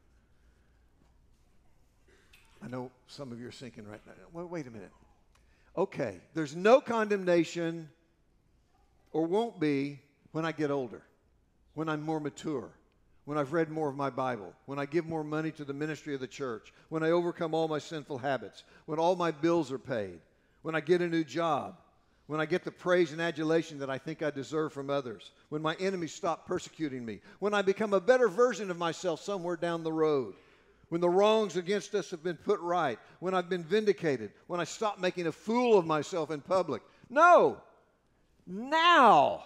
I know some of you are thinking right now, well, wait a minute. Okay, there's no condemnation or won't be when I get older, when I'm more mature, when I've read more of my Bible, when I give more money to the ministry of the church, when I overcome all my sinful habits, when all my bills are paid, when I get a new job, when I get the praise and adulation that I think I deserve from others, when my enemies stop persecuting me, when I become a better version of myself somewhere down the road, when the wrongs against us have been put right, when I've been vindicated, when I stop making a fool of myself in public. No! Now,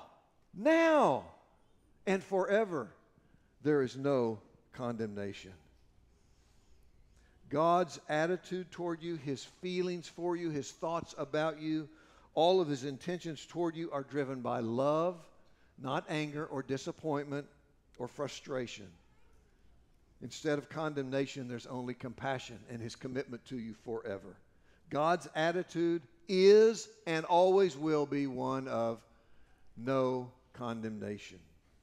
and forever, there is no condemnation. God's attitude toward you, His feelings for you, His thoughts about you, all of His intentions toward you are driven by love, not anger or disappointment or frustration. Instead of condemnation, there's only compassion and His commitment to you forever. God's attitude is and always will be one of no condemnation.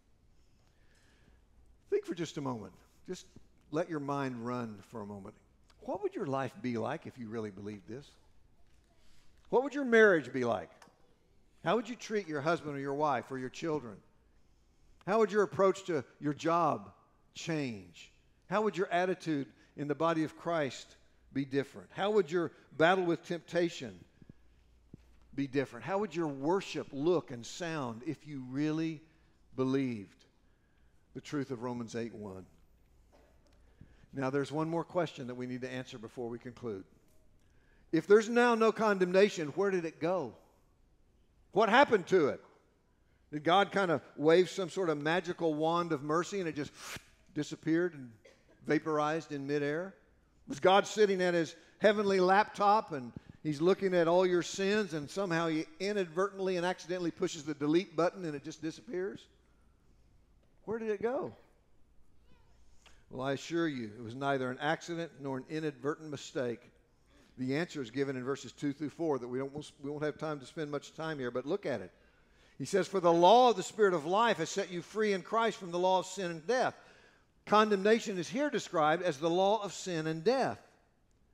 Think for just a moment. Just let your mind run for a moment. What would your life be like if you really believed this? What would your marriage be like? How would you treat your husband or your wife or your children? How would your approach to your job change? How would your attitude in the body of Christ be different? How would your battle with temptation be different? How would your worship look and sound if you really believed the truth of Romans 8:1? Now, there's one more question that we need to answer before we conclude. If there's now no condemnation, where did it go? What happened to it? Did God kind of wave some sort of magical wand of mercy and it just disappeared and vaporized in midair? Was God sitting at His heavenly laptop and He's looking at all your sins and somehow He inadvertently and accidentally pushes the delete button and it just disappears? Where did it go? Well, I assure you, it was neither an accident nor an inadvertent mistake. The answer is given in verses 2 through 4 that we won't have time to spend much time here, but look at it. He says, "For the law of the Spirit of life has set you free in Christ from the law of sin and death." Condemnation is here described as the law of sin and death.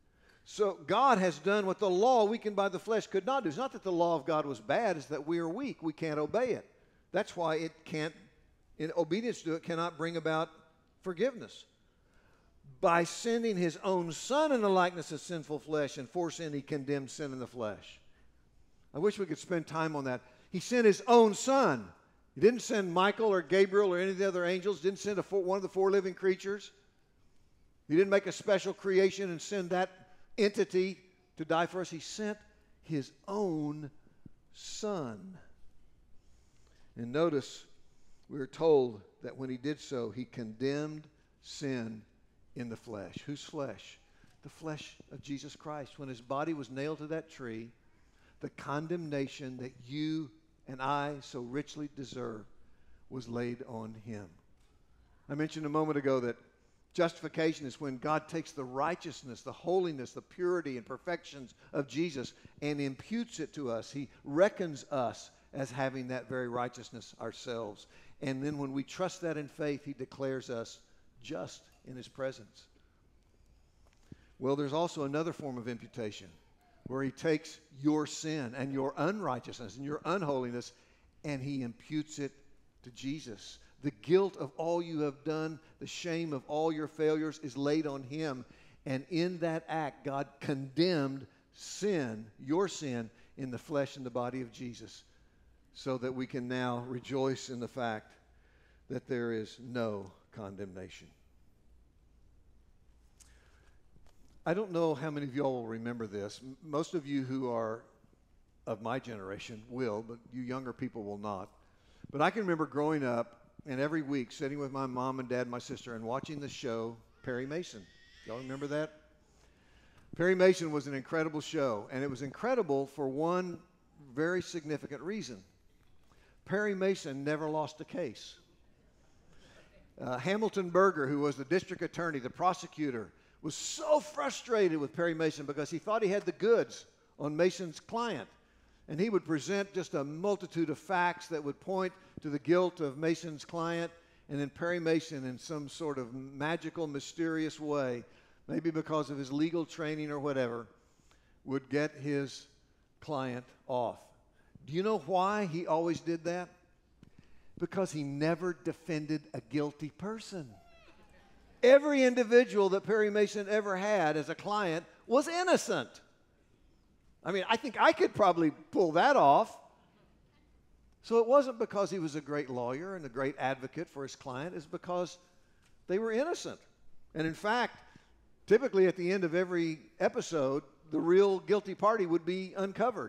So God has done what the law, weakened by the flesh, could not do. It's not that the law of God was bad, it's that we are weak. We can't obey it. That's why it can't, in obedience to it, cannot bring about forgiveness. By sending his own Son in the likeness of sinful flesh, and for sin he condemned sin in the flesh. I wish we could spend time on that. He sent his own Son. He didn't send Michael or Gabriel or any of the other angels. Didn't send one of the 4 living creatures. He didn't make a special creation and send that entity to die for us. He sent his own Son. And notice, we are told that when he did so, he condemned sin in the flesh. Whose flesh? The flesh of Jesus Christ. When his body was nailed to that tree, the condemnation that you and I so richly deserve was laid on him. I mentioned a moment ago that justification is when God takes the righteousness, the holiness, the purity and perfections of Jesus and imputes it to us. He reckons us as having that very righteousness ourselves. And then when we trust that in faith, he declares us just in his presence. Well, there's also another form of imputation where he takes your sin and your unrighteousness and your unholiness and he imputes it to Jesus. The guilt of all you have done, the shame of all your failures is laid on him. And in that act, God condemned sin, your sin, in the flesh and the body of Jesus, so that we can now rejoice in the fact that there is no condemnation. I don't know how many of y'all will remember this. Most of you who are of my generation will, but you younger people will not. But I can remember growing up and every week sitting with my mom and dad and my sister and watching the show Perry Mason. Y'all remember that? Perry Mason was an incredible show, and it was incredible for one very significant reason. Perry Mason never lost a case. Hamilton Berger, who was the district attorney, the prosecutor, was so frustrated with Perry Mason because he thought he had the goods on Mason's client. And he would present just a multitude of facts that would point to the guilt of Mason's client. And then Perry Mason, in some sort of magical, mysterious way, maybe because of his legal training or whatever, would get his client off. Do you know why he always did that? Because he never defended a guilty person. Every individual that Perry Mason ever had as a client was innocent. I mean, I think I could probably pull that off. So it wasn't because he was a great lawyer and a great advocate for his client. It's because they were innocent. And in fact, typically at the end of every episode, the real guilty party would be uncovered.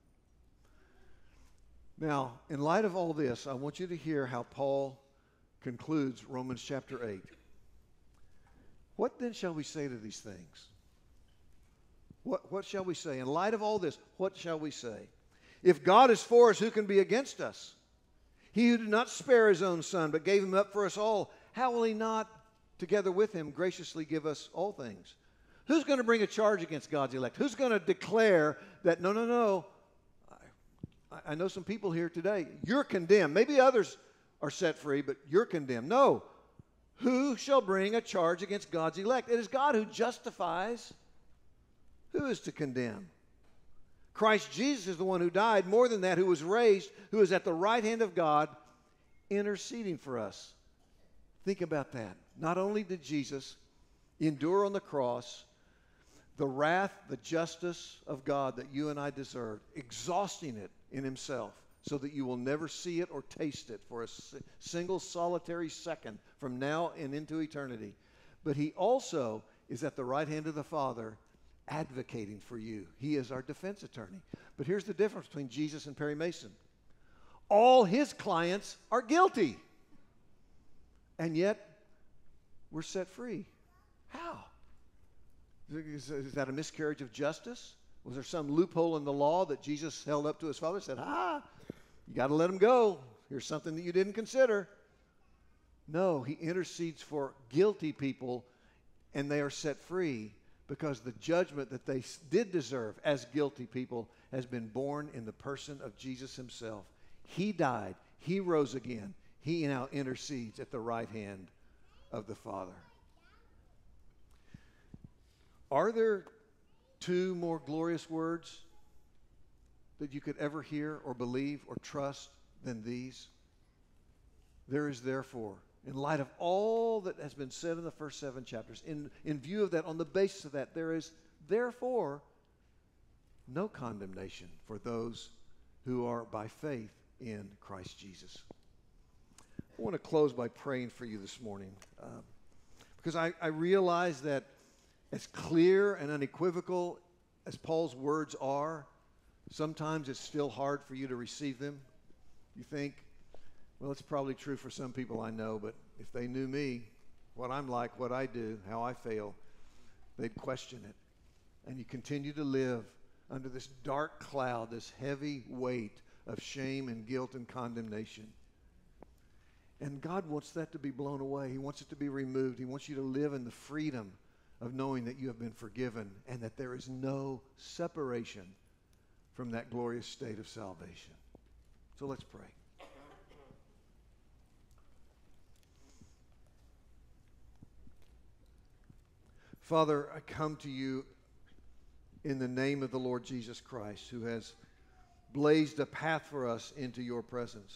Now, in light of all this, I want you to hear how Paul concludes Romans chapter 8. What then shall we say to these things? What shall we say? In light of all this, what shall we say? If God is for us, who can be against us? He who did not spare his own son, but gave him up for us all, how will he not, together with him, graciously give us all things? Who's going to bring a charge against God's elect? Who's going to declare that, no, I know some people here today, you're condemned. Maybe others are set free, but you're condemned. No. Who shall bring a charge against God's elect? It is God who justifies. Who is to condemn? Christ Jesus is the one who died, more than that, who was raised, who is at the right hand of God, interceding for us. Think about that. Not only did Jesus endure on the cross the wrath, the justice of God that you and I deserve, exhausting it in himself so that you will never see it or taste it for a single solitary second from now and into eternity. But he also is at the right hand of the Father advocating for you. He is our defense attorney. But here's the difference between Jesus and Perry Mason. All his clients are guilty. And yet, we're set free. How? Is that a miscarriage of justice? Was there some loophole in the law that Jesus held up to his Father and said, you got to let him go. Here's something that you didn't consider. No, he intercedes for guilty people, and they are set free because the judgment that they did deserve as guilty people has been borne in the person of Jesus himself. He died. He rose again. He now intercedes at the right hand of the Father. Are there two more glorious words that you could ever hear or believe or trust than these? There is therefore, in light of all that has been said in the first 7 chapters, in view of that, on the basis of that, there is therefore no condemnation for those who are by faith in Christ Jesus. I want to close by praying for you this morning because I realize that as clear and unequivocal as Paul's words are, sometimes it's still hard for you to receive them. You think, well, it's probably true for some people I know, but if they knew me, what I'm like, what I do, how I fail, they'd question it. And you continue to live under this dark cloud, this heavy weight of shame and guilt and condemnation. And God wants that to be blown away. He wants it to be removed. He wants you to live in the freedom of knowing that you have been forgiven and that there is no separation from that glorious state of salvation. So let's pray. Father, I come to you in the name of the Lord Jesus Christ, who has blazed a path for us into your presence.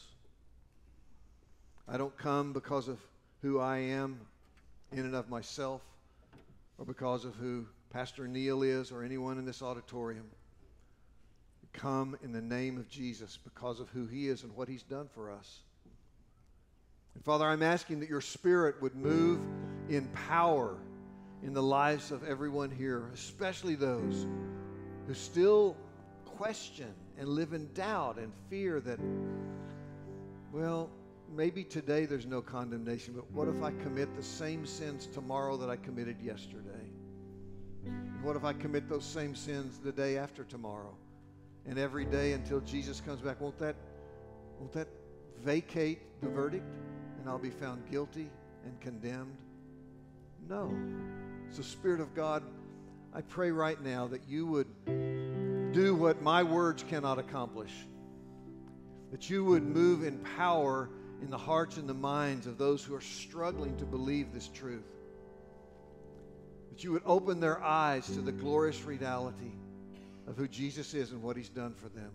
I don't come because of who I am in and of myself, or because of who Pastor Neil is or anyone in this auditorium. I come in the name of Jesus because of who he is and what he's done for us. And Father, I'm asking that your Spirit would move in power in the lives of everyone here, especially those who still question and live in doubt and fear that, well, maybe today there's no condemnation, but what if I commit the same sins tomorrow that I committed yesterday? And what if I commit those same sins the day after tomorrow? And every day until Jesus comes back, won't that vacate the verdict and I'll be found guilty and condemned? No. So Spirit of God, I pray right now that you would do what my words cannot accomplish. That you would move in power in the hearts and the minds of those who are struggling to believe this truth. That you would open their eyes to the glorious reality of who Jesus is and what he's done for them.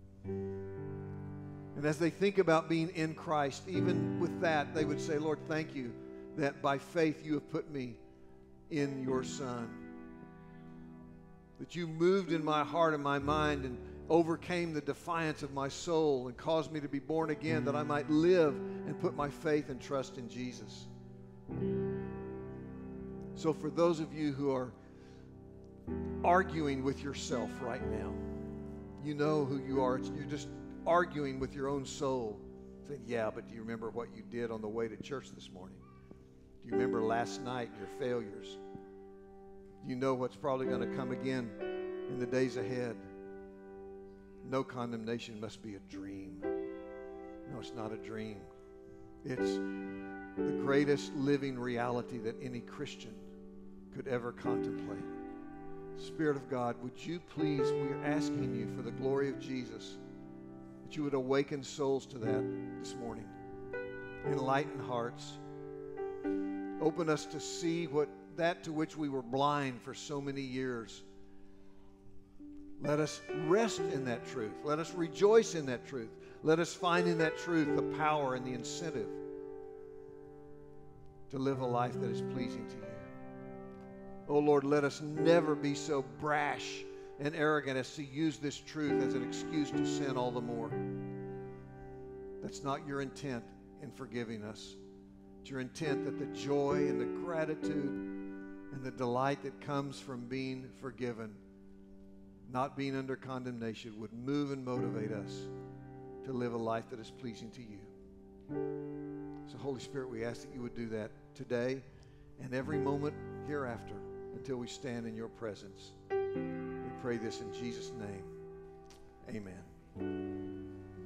And as they think about being in Christ, even with that, they would say, Lord, thank you that by faith you have put me in your Son. That you moved in my heart and my mind and overcame the defiance of my soul and caused me to be born again, that I might live and put my faith and trust in Jesus. So for those of you who are arguing with yourself right now, you know who you are. You're just arguing with your own soul. Saying, yeah, but do you remember what you did on the way to church this morning? Do you remember last night, your failures? Do you know what's probably going to come again in the days ahead? No condemnation must be a dream. No, it's not a dream. It's the greatest living reality that any Christian could ever contemplate. Spirit of God, would you please, we are asking you for the glory of Jesus, that you would awaken souls to that this morning. Enlighten hearts. Open us to see that to which we were blind for so many years. Let us rest in that truth. Let us rejoice in that truth. Let us find in that truth the power and the incentive to live a life that is pleasing to you. Oh Lord, let us never be so brash and arrogant as to use this truth as an excuse to sin all the more. That's not your intent in forgiving us. It's your intent that the joy and the gratitude and the delight that comes from being forgiven, not being under condemnation, would move and motivate us to live a life that is pleasing to you. So Holy Spirit, we ask that you would do that today and every moment hereafter until we stand in your presence. We pray this in Jesus' name. Amen.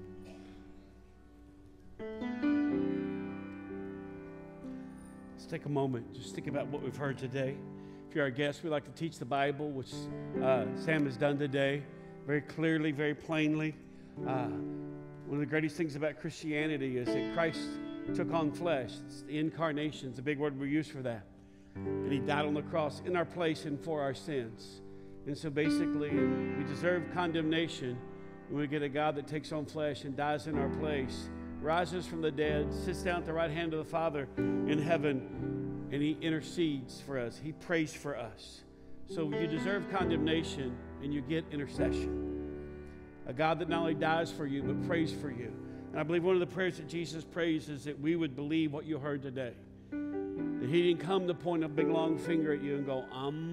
Let's take a moment. Just think about what we've heard today. If you're our guest, we like to teach the Bible, which Sam has done today, very clearly, very plainly. One of the greatest things about Christianity is that Christ took on flesh. It's the incarnation is a big word we use for that. And he died on the cross in our place and for our sins. And so basically, we deserve condemnation. And we get a God that takes on flesh and dies in our place, rises from the dead, sits down at the right hand of the Father in heaven, and he intercedes for us. He prays for us. So you deserve condemnation, and you get intercession. A God that not only dies for you, but prays for you. And I believe one of the prayers that Jesus prays is that we would believe what you heard today. That he didn't come to point a big long finger at you and go,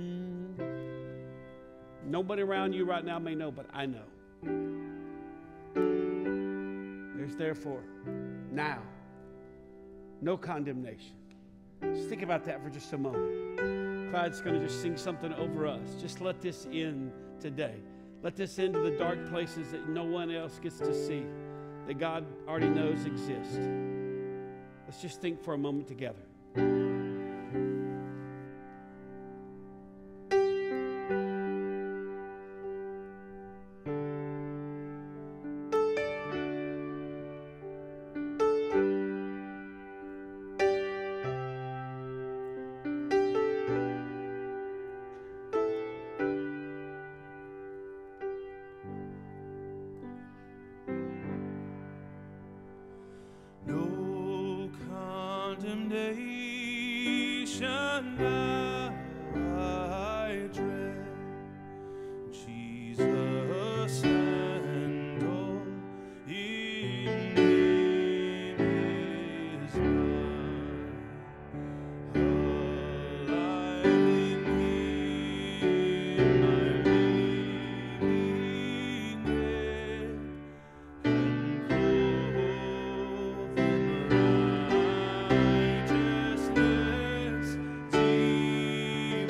Nobody around you right now may know, but I know. There's therefore now no condemnation. Just think about that for just a moment. Clyde's going to just sing something over us. Just let this in today. Let this into the dark places that no one else gets to see, that God already knows exist. Let's just think for a moment together. No condemnation I dread, Jesus and all in name is mine. Alive in him I'm living yet, and clothed in righteousness divine.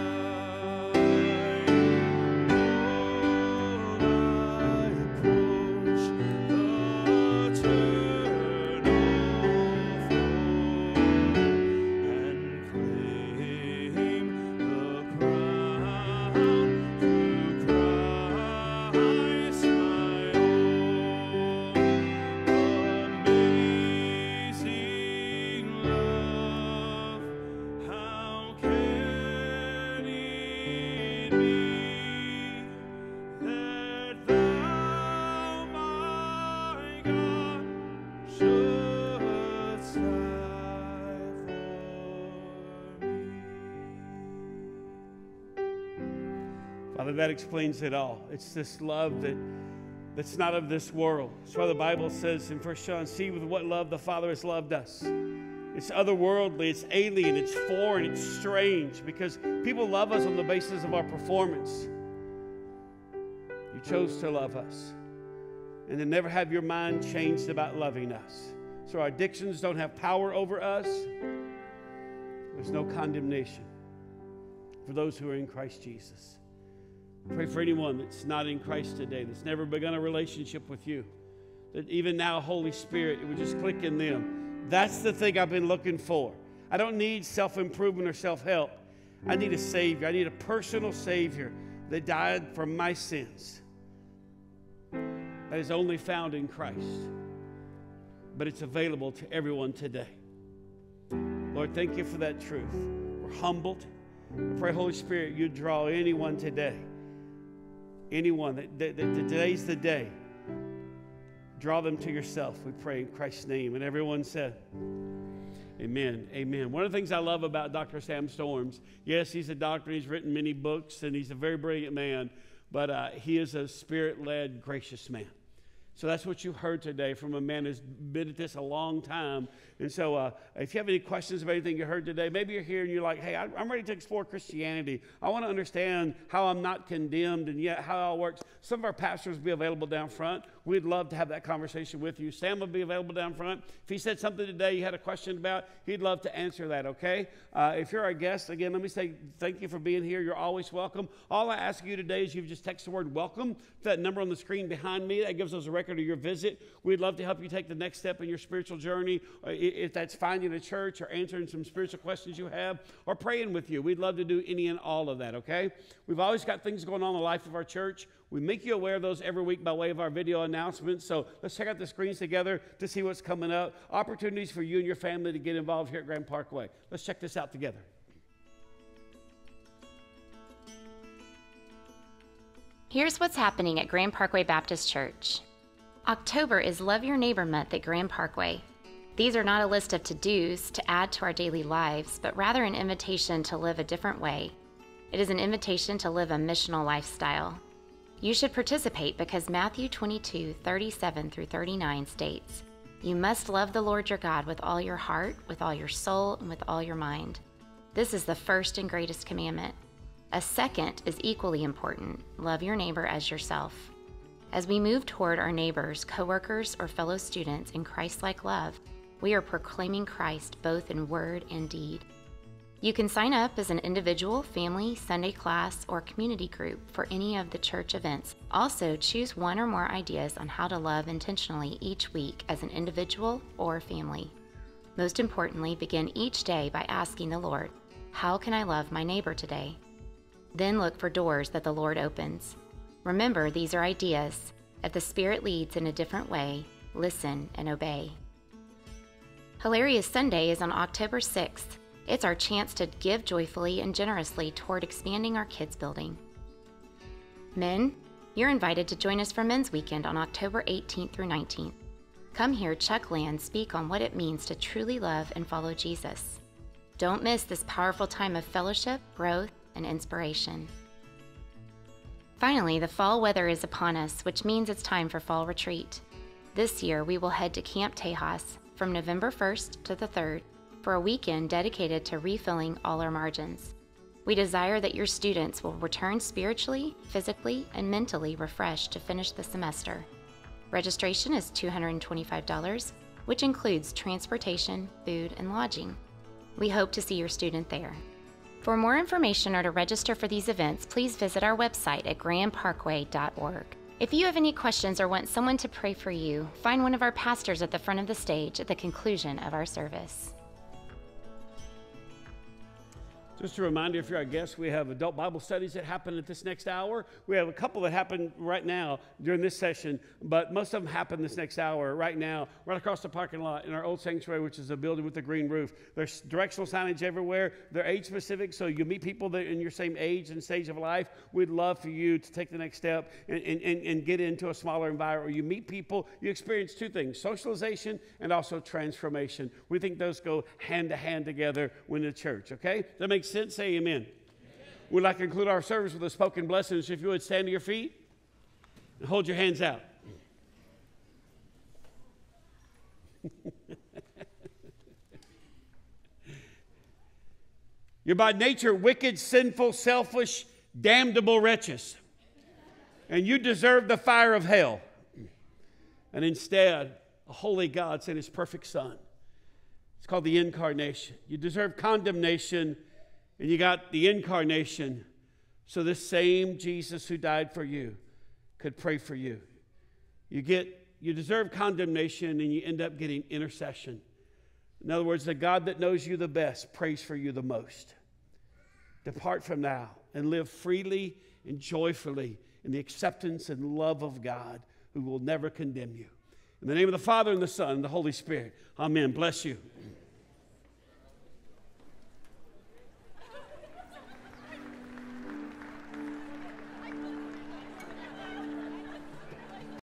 Father, that explains it all. It's this love that's not of this world. That's why the Bible says in 1 John, see with what love the Father has loved us. It's otherworldly, it's alien, it's foreign, it's strange, because people love us on the basis of our performance. You chose to love us, and to never have your mind changed about loving us. So our addictions don't have power over us. There's no condemnation for those who are in Christ Jesus. Pray for anyone that's not in Christ today, that's never begun a relationship with you, that even now, Holy Spirit, it would just click in them. That's the thing I've been looking for. I don't need self-improvement or self-help. I need a Savior. I need a personal Savior that died for my sins. That is only found in Christ. But it's available to everyone today. Lord, thank you for that truth. We're humbled. I pray, Holy Spirit, you draw anyone today. Anyone that today's the day. Draw them to yourself, we pray in Christ's name. And everyone said, amen, amen. One of the things I love about Dr. Sam Storms, yes, he's a doctor, he's written many books, and he's a very brilliant man, but he is a spirit-led, gracious man. So that's what you heard today from a man who's been at this a long time. And so if you have any questions about anything you heard today, maybe you're here and you're like, hey, I'm ready to explore Christianity. I want to understand how I'm not condemned and yet how it all works. Some of our pastors will be available down front. We'd love to have that conversation with you. Sam will be available down front. If he said something today you had a question about, he'd love to answer that, okay? If you're our guest, again, let me say thank you for being here. You're always welcome. All I ask you today is you've just text the word welcome to that number on the screen behind me. That gives us a record of your visit. We'd love to help you take the next step in your spiritual journey, if that's finding a church or answering some spiritual questions you have or praying with you. We'd love to do any and all of that, okay? We've always got things going on in the life of our church. We make you aware of those every week by way of our video announcements. So let's check out the screens together to see what's coming up. Opportunities for you and your family to get involved here at Grand Parkway. Let's check this out together. Here's what's happening at Grand Parkway Baptist Church. October is Love Your Neighbor Month at Grand Parkway. These are not a list of to-dos to add to our daily lives, but rather an invitation to live a different way. It is an invitation to live a missional lifestyle. You should participate because Matthew 22:37 through 39 states, "You must love the Lord your God with all your heart, with all your soul, and with all your mind." This is the first and greatest commandment. A second is equally important: love your neighbor as yourself. As we move toward our neighbors, coworkers, or fellow students in Christ-like love, we are proclaiming Christ both in word and deed. You can sign up as an individual, family, Sunday class, or community group for any of the church events. Also, choose one or more ideas on how to love intentionally each week as an individual or family. Most importantly, begin each day by asking the Lord, "How can I love my neighbor today?" Then look for doors that the Lord opens. Remember, these are ideas. If the Spirit leads in a different way, listen and obey. Hilarious Sunday is on October 6th. It's our chance to give joyfully and generously toward expanding our kids' building. Men, you're invited to join us for Men's Weekend on October 18th through 19th. Come hear Chuck Land speak on what it means to truly love and follow Jesus. Don't miss this powerful time of fellowship, growth, and inspiration. Finally, the fall weather is upon us, which means it's time for fall retreat. This year, we will head to Camp Tejas from November 1st to the 3rd for a weekend dedicated to refilling all our margins. We desire that your students will return spiritually, physically, and mentally refreshed to finish the semester. Registration is $225, which includes transportation, food, and lodging. We hope to see your student there. For more information or to register for these events, please visit our website at grandparkway.org. If you have any questions or want someone to pray for you, find one of our pastors at the front of the stage at the conclusion of our service. Just a reminder, if you're our guest, we have adult Bible studies that happen at this next hour. We have a couple that happen right now during this session, but most of them happen this next hour right now, right across the parking lot in our old sanctuary, which is a building with a green roof. There's directional signage everywhere. They're age-specific, so you meet people that are in your same age and stage of life. We'd love for you to take the next step and get into a smaller environment where you meet people. You experience two things, socialization and also transformation. We think those go hand to hand together when in the church, okay? Does that make sense? Say amen. We'd like to conclude our service with a spoken blessing. So if you would stand to your feet and hold your hands out. You're by nature wicked, sinful, selfish, damnable wretches. And you deserve the fire of hell. And instead, a holy God sent his perfect Son. It's called the incarnation. You deserve condemnation, and you got the incarnation, so this same Jesus who died for you could pray for you. You deserve condemnation, and you end up getting intercession. In other words, the God that knows you the best prays for you the most. Depart from now and live freely and joyfully in the acceptance and love of God, who will never condemn you. In the name of the Father, and the Son, and the Holy Spirit. Amen. Bless you.